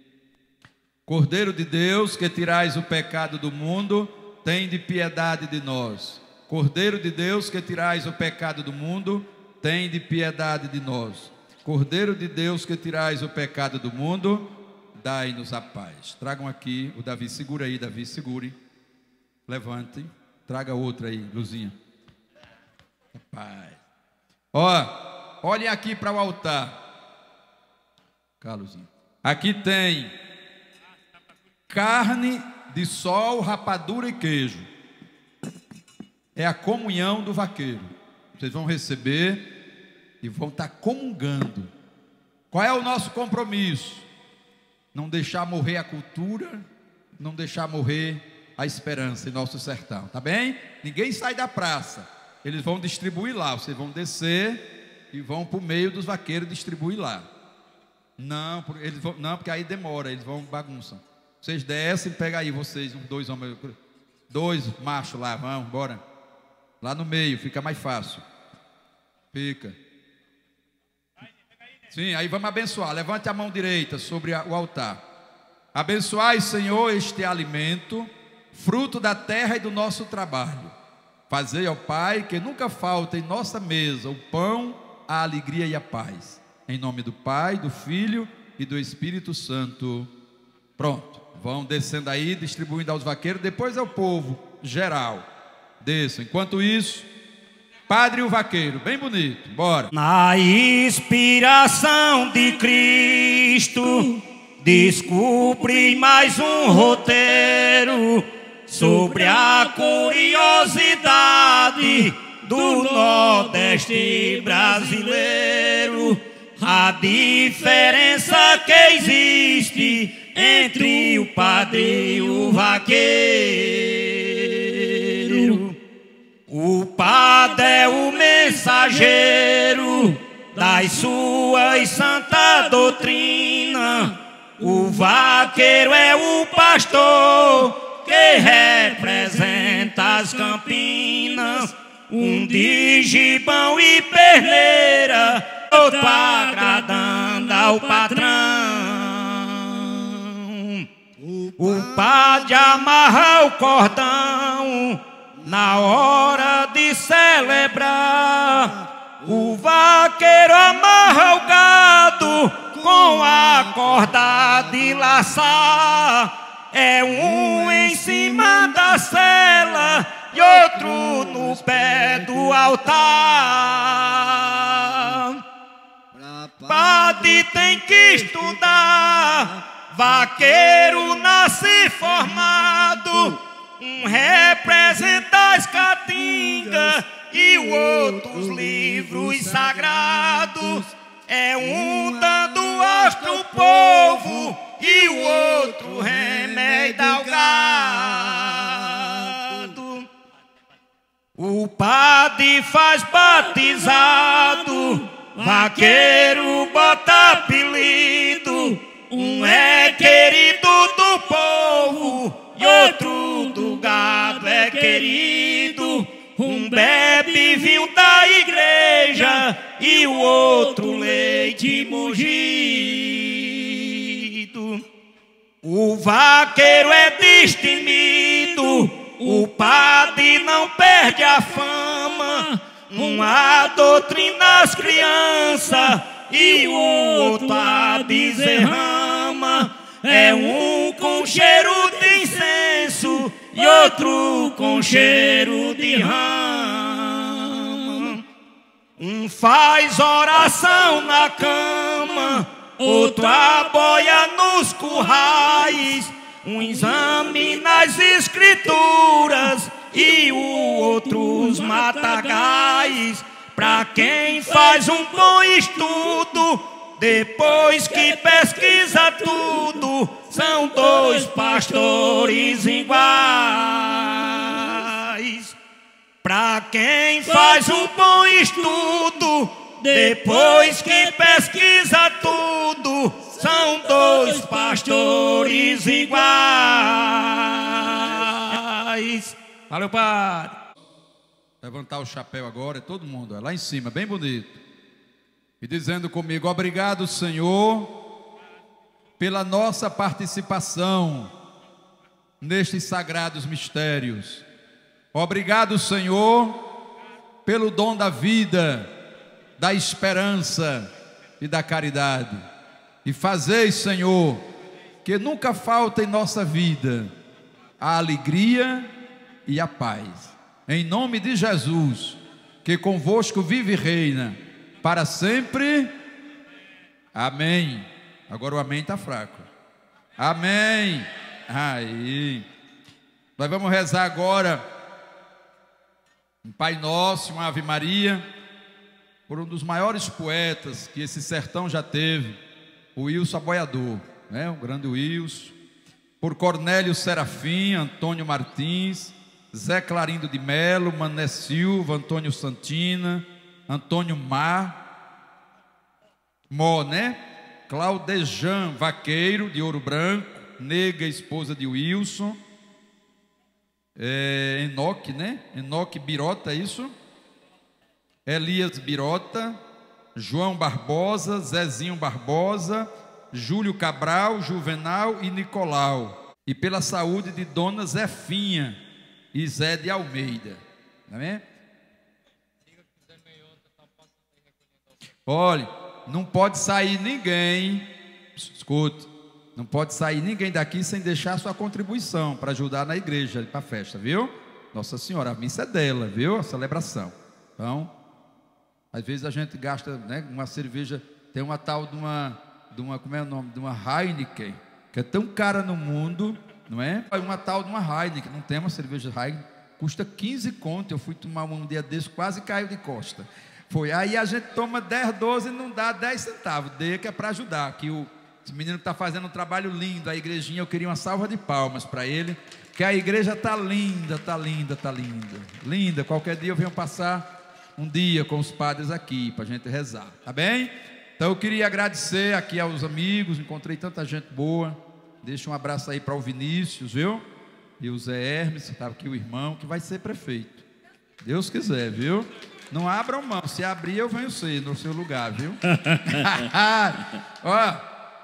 Cordeiro de Deus, que tirais o pecado do mundo, tende piedade de nós. Cordeiro de Deus, que tirais o pecado do mundo, tende piedade de nós. Cordeiro de Deus, que tirais o pecado do mundo, dai-nos a paz. Tragam aqui, o Davi, segura aí, Davi, segure. Levante, traga outra aí, Luzinha. paz. Ó, olhem aqui para o altar. Carlosinho. Aqui tem carne de sol, rapadura e queijo. É a comunhão do vaqueiro. Vocês vão receber e vão estar comungando. Qual é o nosso compromisso? Não deixar morrer a cultura, não deixar morrer a esperança em nosso sertão, tá bem? Ninguém sai da praça. Eles vão distribuir lá. Vocês vão descer e vão para o meio dos vaqueiros distribuir lá. Não, eles vão, não, porque aí demora, eles vão bagunçam. Vocês descem, pega aí vocês, uns dois homens, dois machos lá, vão, bora. Lá no meio, fica mais fácil. Fica. Sim, aí vamos abençoar. Levante a mão direita sobre o altar. Abençoai, Senhor, este alimento, fruto da terra e do nosso trabalho. Fazei, ó Pai, que nunca falte em nossa mesa o pão, a alegria e a paz. Em nome do Pai, do Filho e do Espírito Santo. Pronto, vão descendo aí, distribuindo aos vaqueiros, depois ao povo geral. Desçam. Enquanto isso, Padre e o vaqueiro, bem bonito, bora. Na inspiração de Cristo, descobri mais um roteiro sobre a curiosidade do Nordeste brasileiro. A diferença que existe entre o padre e o vaqueiro. O padre é o mensageiro das suas santa doutrina. O vaqueiro é o pastor que representa as Campinas. Um de gibão e perneira, outro agradando ao patrão. O padre amarra o cordão na hora de celebrar. O vaqueiro amarra o gado com a corda de laçar. É um em cima da sela e outro no pé do altar. Padre tem que estudar, vaqueiro nasce formado. Um representa as caatingas e o outro os livros sagrados. É um dando astro o povo e o outro remédio ao gado. O padre faz batizado, vaqueiro bota apelido. Um é querido do povo e outro do gado é querido. Um bebe vinho da igreja e o outro leite mogido. O vaqueiro é destemido, o padre não perde a fama. Um adoutrina as crianças e o outro a bezerrama. É um com cheiro de incenso e outro com cheiro de rama. Um faz oração na cama, outro aboia nos currais. Um examina as escrituras e o outro os matagais. Pra quem faz um bom estudo, depois que pesquisa tudo, são dois pastores iguais. Pra quem faz um bom estudo, depois que pesquisa tudo, são dois pastores iguais. Valeu, padre. Levantar o chapéu agora, é todo mundo, é lá em cima, bem bonito. E dizendo comigo: obrigado, Senhor, pela nossa participação nestes sagrados mistérios. Obrigado, Senhor, pelo dom da vida, da esperança e da caridade. E fazei, Senhor, que nunca falta em nossa vida a alegria e a paz. Em nome de Jesus, que convosco vive e reina para sempre. Amém. Agora o amém está fraco. Amém. Aí. Nós vamos rezar agora um Pai Nosso, uma Ave Maria, por um dos maiores poetas que esse sertão já teve, o Wilson Aboiador, né? O grande Wilson. Por Cornélio Serafim, Antônio Martins, Zé Clarindo de Melo, Mané Silva, Antônio Santina, Antônio Mar, Mó, né? Claudejan Vaqueiro, de Ouro Branco, Nega, esposa de Wilson, é, Enoque, né? Enoque Birota, é isso? Elias Birota, João Barbosa, Zezinho Barbosa, Júlio Cabral, Juvenal e Nicolau. E pela saúde de Dona Zefinha e Zé de Almeida. Amém? Olha, não pode sair ninguém, escuta, não pode sair ninguém daqui sem deixar sua contribuição para ajudar na igreja, para a festa, viu? Nossa Senhora, a missa é dela, viu? A celebração. Então, às vezes a gente gasta, né, uma cerveja, tem uma tal de uma, de uma, como é o nome? De uma Heineken, que é tão cara no mundo, não é? Uma tal de uma Heineken, não tem uma cerveja Heineken, custa quinze conto, eu fui tomar um dia desse, quase caiu de costa. Foi, aí a gente toma dez, doze e não dá dez centavos, dê que é para ajudar, que o esse menino está fazendo um trabalho lindo, a igrejinha, eu queria uma salva de palmas para ele, que a igreja está linda, está linda, está linda, linda, qualquer dia eu venho passar um dia com os padres aqui, para a gente rezar, tá bem? Então eu queria agradecer aqui aos amigos, encontrei tanta gente boa, deixa um abraço aí para o Vinícius, viu? E o Zé Hermes, estava aqui o irmão, que vai ser prefeito, Deus quiser, viu? Não abram mão, se abrir eu venho ser no seu lugar, viu? Ó,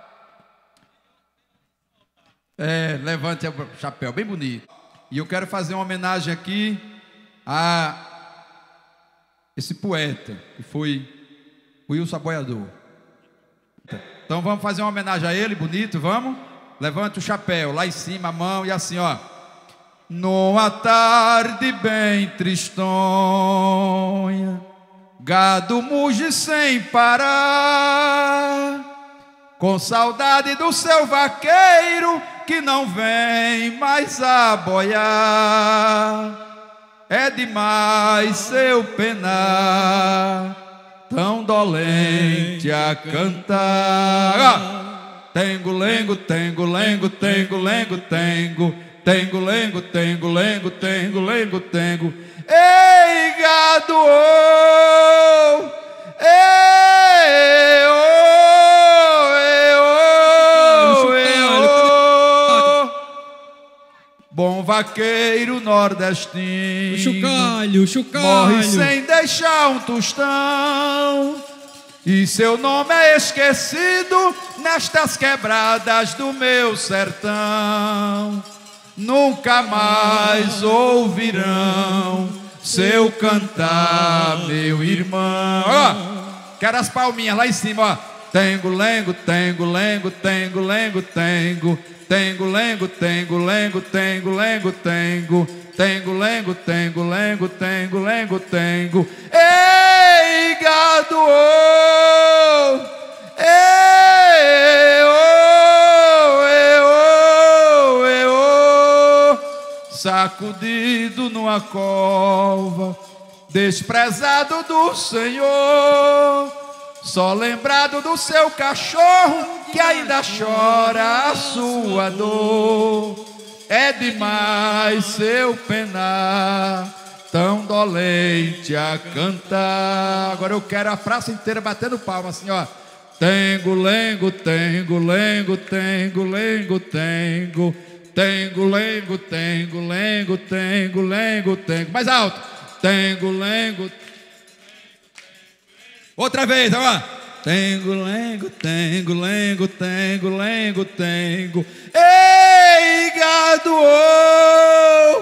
é, levante o chapéu, bem bonito. E eu quero fazer uma homenagem aqui a esse poeta, que foi o Wilson Aboiador. Então vamos fazer uma homenagem a ele, bonito, vamos? Levante o chapéu, lá em cima, a mão e assim, ó. Numa tarde bem tristonha, gado muge sem parar, com saudade do seu vaqueiro que não vem mais a boiar. É demais seu penar, tão dolente a cantar. Tengo, lengo, tengo, lengo, tengo, lengo, tengo. Tengo, lengo, tengo, lengo, tengo, lengo, tengo. Ei, gado, oh, ei, oh, ei, oh, ei, oh. Bom vaqueiro nordestino, o chocalho, o chocalho, morre sem deixar um tostão, e seu nome é esquecido nestas quebradas do meu sertão. Nunca mais ouvirão seu cantar, meu irmão. Ó, quero as palminhas lá em cima, ó. Tengo, lengo, tengo, lengo, tengo, lengo, tengo. Tengo, lengo, tengo, lengo, tengo, lengo, tengo. Tengo, lengo, tengo, lengo, tengo, lengo, tengo. Ei, gado, oh, ei, oh, ei, oh, ei, oh. Sacudido numa cova, desprezado do Senhor, só lembrado do seu cachorro que ainda chora a sua dor. É demais seu penar, tão dolente a cantar. Agora eu quero a praça inteira batendo palma assim, ó. Tengo, lengo, tengo, lengo, tengo, lengo, tengo. Tengo, lengo, tengo, lengo, tengo, lengo, tengo. Mais alto. Tengo, lengo. Outra vez, ó. Tengo, lengo, tengo, lengo, tengo, lengo, tengo. Ei, gado, oh,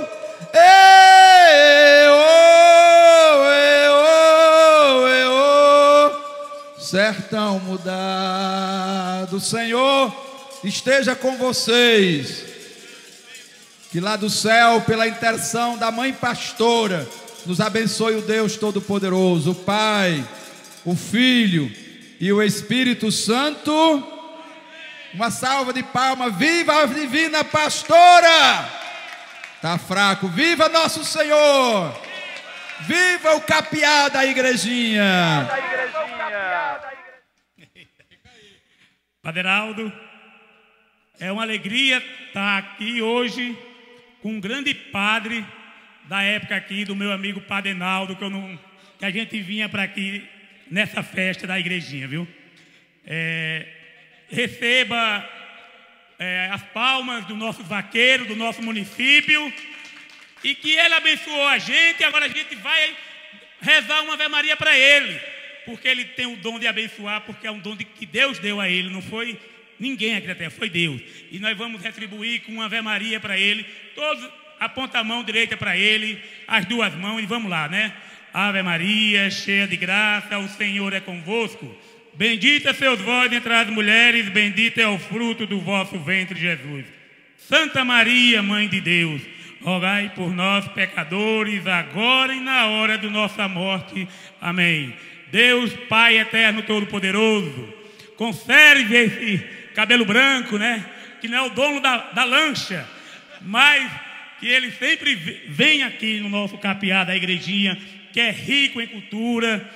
ei, oh, ei, oh, ei, oh. Sertão mudado, Senhor esteja com vocês. Que lá do céu, pela intercessão da mãe pastora, nos abençoe o Deus Todo-Poderoso, o Pai, o Filho e o Espírito Santo. Uma salva de palmas. Viva a divina pastora! Tá fraco. Viva nosso Senhor! Viva o capiá da igrejinha! Padre Heraldo, é uma alegria estar aqui hoje com um grande padre da época aqui, do meu amigo Padre Enaldo, que, eu não, que a gente vinha para aqui nessa festa da igrejinha, viu? É, receba é, as palmas do nosso vaqueiro, do nosso município, e que ele abençoou a gente. Agora a gente vai rezar uma Ave Maria para ele, porque ele tem o dom de abençoar, porque é um dom de, que Deus deu a ele, não foi ninguém aqui na terra, foi Deus. E nós vamos retribuir com uma Ave Maria para ele. Todos aponta a mão direita para ele, as duas mãos, e vamos lá, né? Ave Maria, cheia de graça, o Senhor é convosco. Bendita sois vós entre as mulheres, bendito é o fruto do vosso ventre, Jesus. Santa Maria, Mãe de Deus, rogai por nós, pecadores, agora e na hora de nossa morte. Amém. Deus, Pai eterno, todo-poderoso, conserve esse cabelo branco, né? Que não é o dono da, da lancha, mas que ele sempre vem aqui no nosso capiá da igrejinha, que é rico em cultura,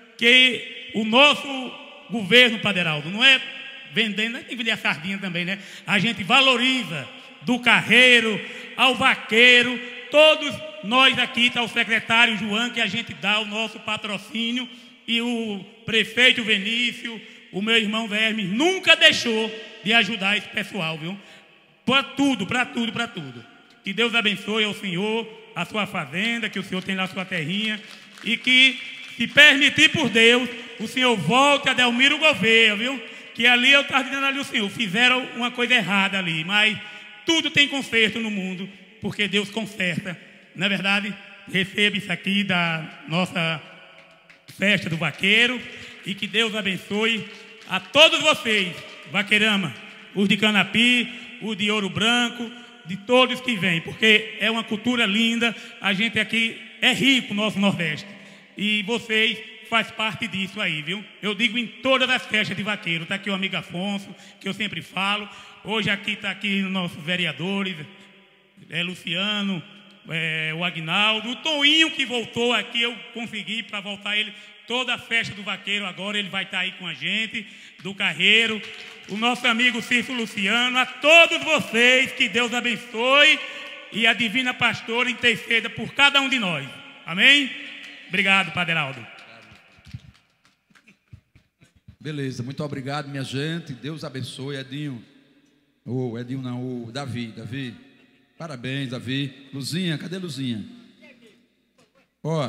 que o nosso governo, Padre Heraldo, não é vendendo, tem que vender a sardinha também, né? A gente valoriza do carreiro ao vaqueiro, todos nós aqui, está o secretário João, que a gente dá o nosso patrocínio, e o prefeito Vinícius, o meu irmão Vermes, nunca deixou de ajudar esse pessoal, viu? Para tudo, para tudo, para tudo. Que Deus abençoe ao senhor, a sua fazenda, que o senhor tem lá a sua terrinha, e que, se permitir por Deus, o senhor volte a Delmiro Gouveia, viu? Que ali eu estava dizendo ali o senhor, fizeram uma coisa errada ali, mas tudo tem conserto no mundo, porque Deus conserta. Não é verdade? Receba isso aqui da nossa festa do vaqueiro, e que Deus abençoe a todos vocês, vaqueirama, os de Canapi, os de Ouro Branco, de todos que vêm, porque é uma cultura linda. A gente aqui é rico, nosso Nordeste, e vocês faz parte disso aí, viu? Eu digo em todas as festas de vaqueiro. Está aqui o amigo Afonso, que eu sempre falo. Hoje aqui está aqui os nossos vereadores, é Luciano, é, o Agnaldo, o Toinho, que voltou aqui, eu consegui para voltar ele. Toda a festa do vaqueiro agora ele vai estar aí com a gente, do carreiro, o nosso amigo Cícero Luciano, a todos vocês, que Deus abençoe e a divina pastora interceda por cada um de nós. Amém? Obrigado, Padre Heraldo. Beleza, muito obrigado, minha gente. Deus abençoe, Edinho. Ô, oh, Edinho não, o oh, Davi, Davi. Parabéns, Davi. Luzinha, cadê Luzinha? Ó,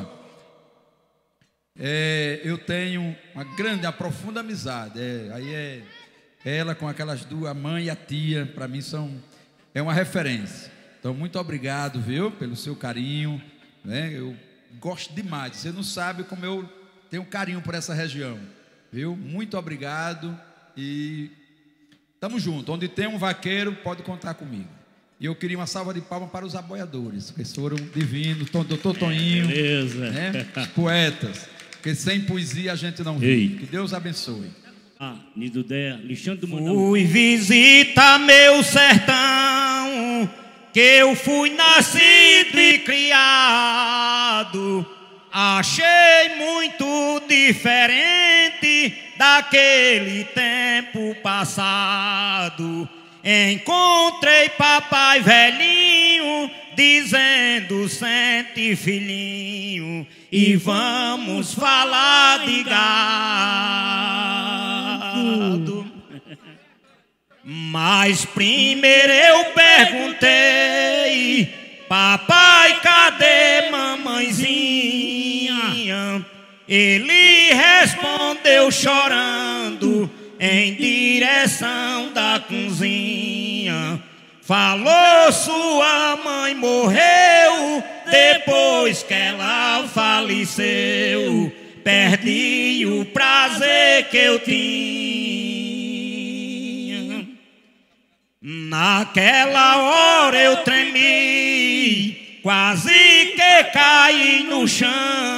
é, eu tenho uma grande, uma profunda amizade. É, aí é ela com aquelas duas, a mãe e a tia, para mim são, é uma referência. Então, muito obrigado, viu, pelo seu carinho, né? Eu gosto demais. Você não sabe como eu tenho carinho por essa região, viu? Muito obrigado e estamos juntos. Onde tem um vaqueiro, pode contar comigo. E eu queria uma salva de palmas para os aboiadores, que foram divinos, doutor Toninho, beleza, né? Os poetas, porque sem poesia a gente não vive. Que Deus abençoe. Ah, Nidudé, Alexandre do Mundão. Fui visita meu sertão, que eu fui nascido e criado. Achei muito diferente daquele tempo passado. Encontrei papai velhinho dizendo: sente filhinho, e vamos falar de gado. Mas primeiro eu perguntei: papai, cadê mamãezinha? Ele respondeu chorando em direção da cozinha. Falou: sua mãe morreu depois que ela faleceu. Perdi o prazer que eu tinha. Naquela hora eu tremi, quase que caí no chão,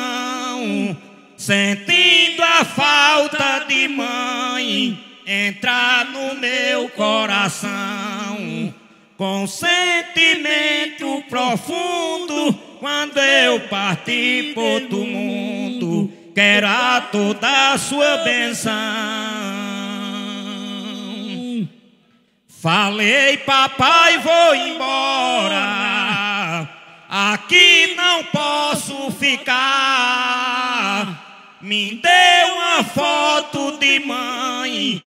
sentindo a falta de mãe entrar no meu coração, com sentimento profundo. Quando eu parti por outro mundo, quero a toda a sua benção. Falei, papai, vou embora, aqui não posso ficar. Me dê uma foto de mãe.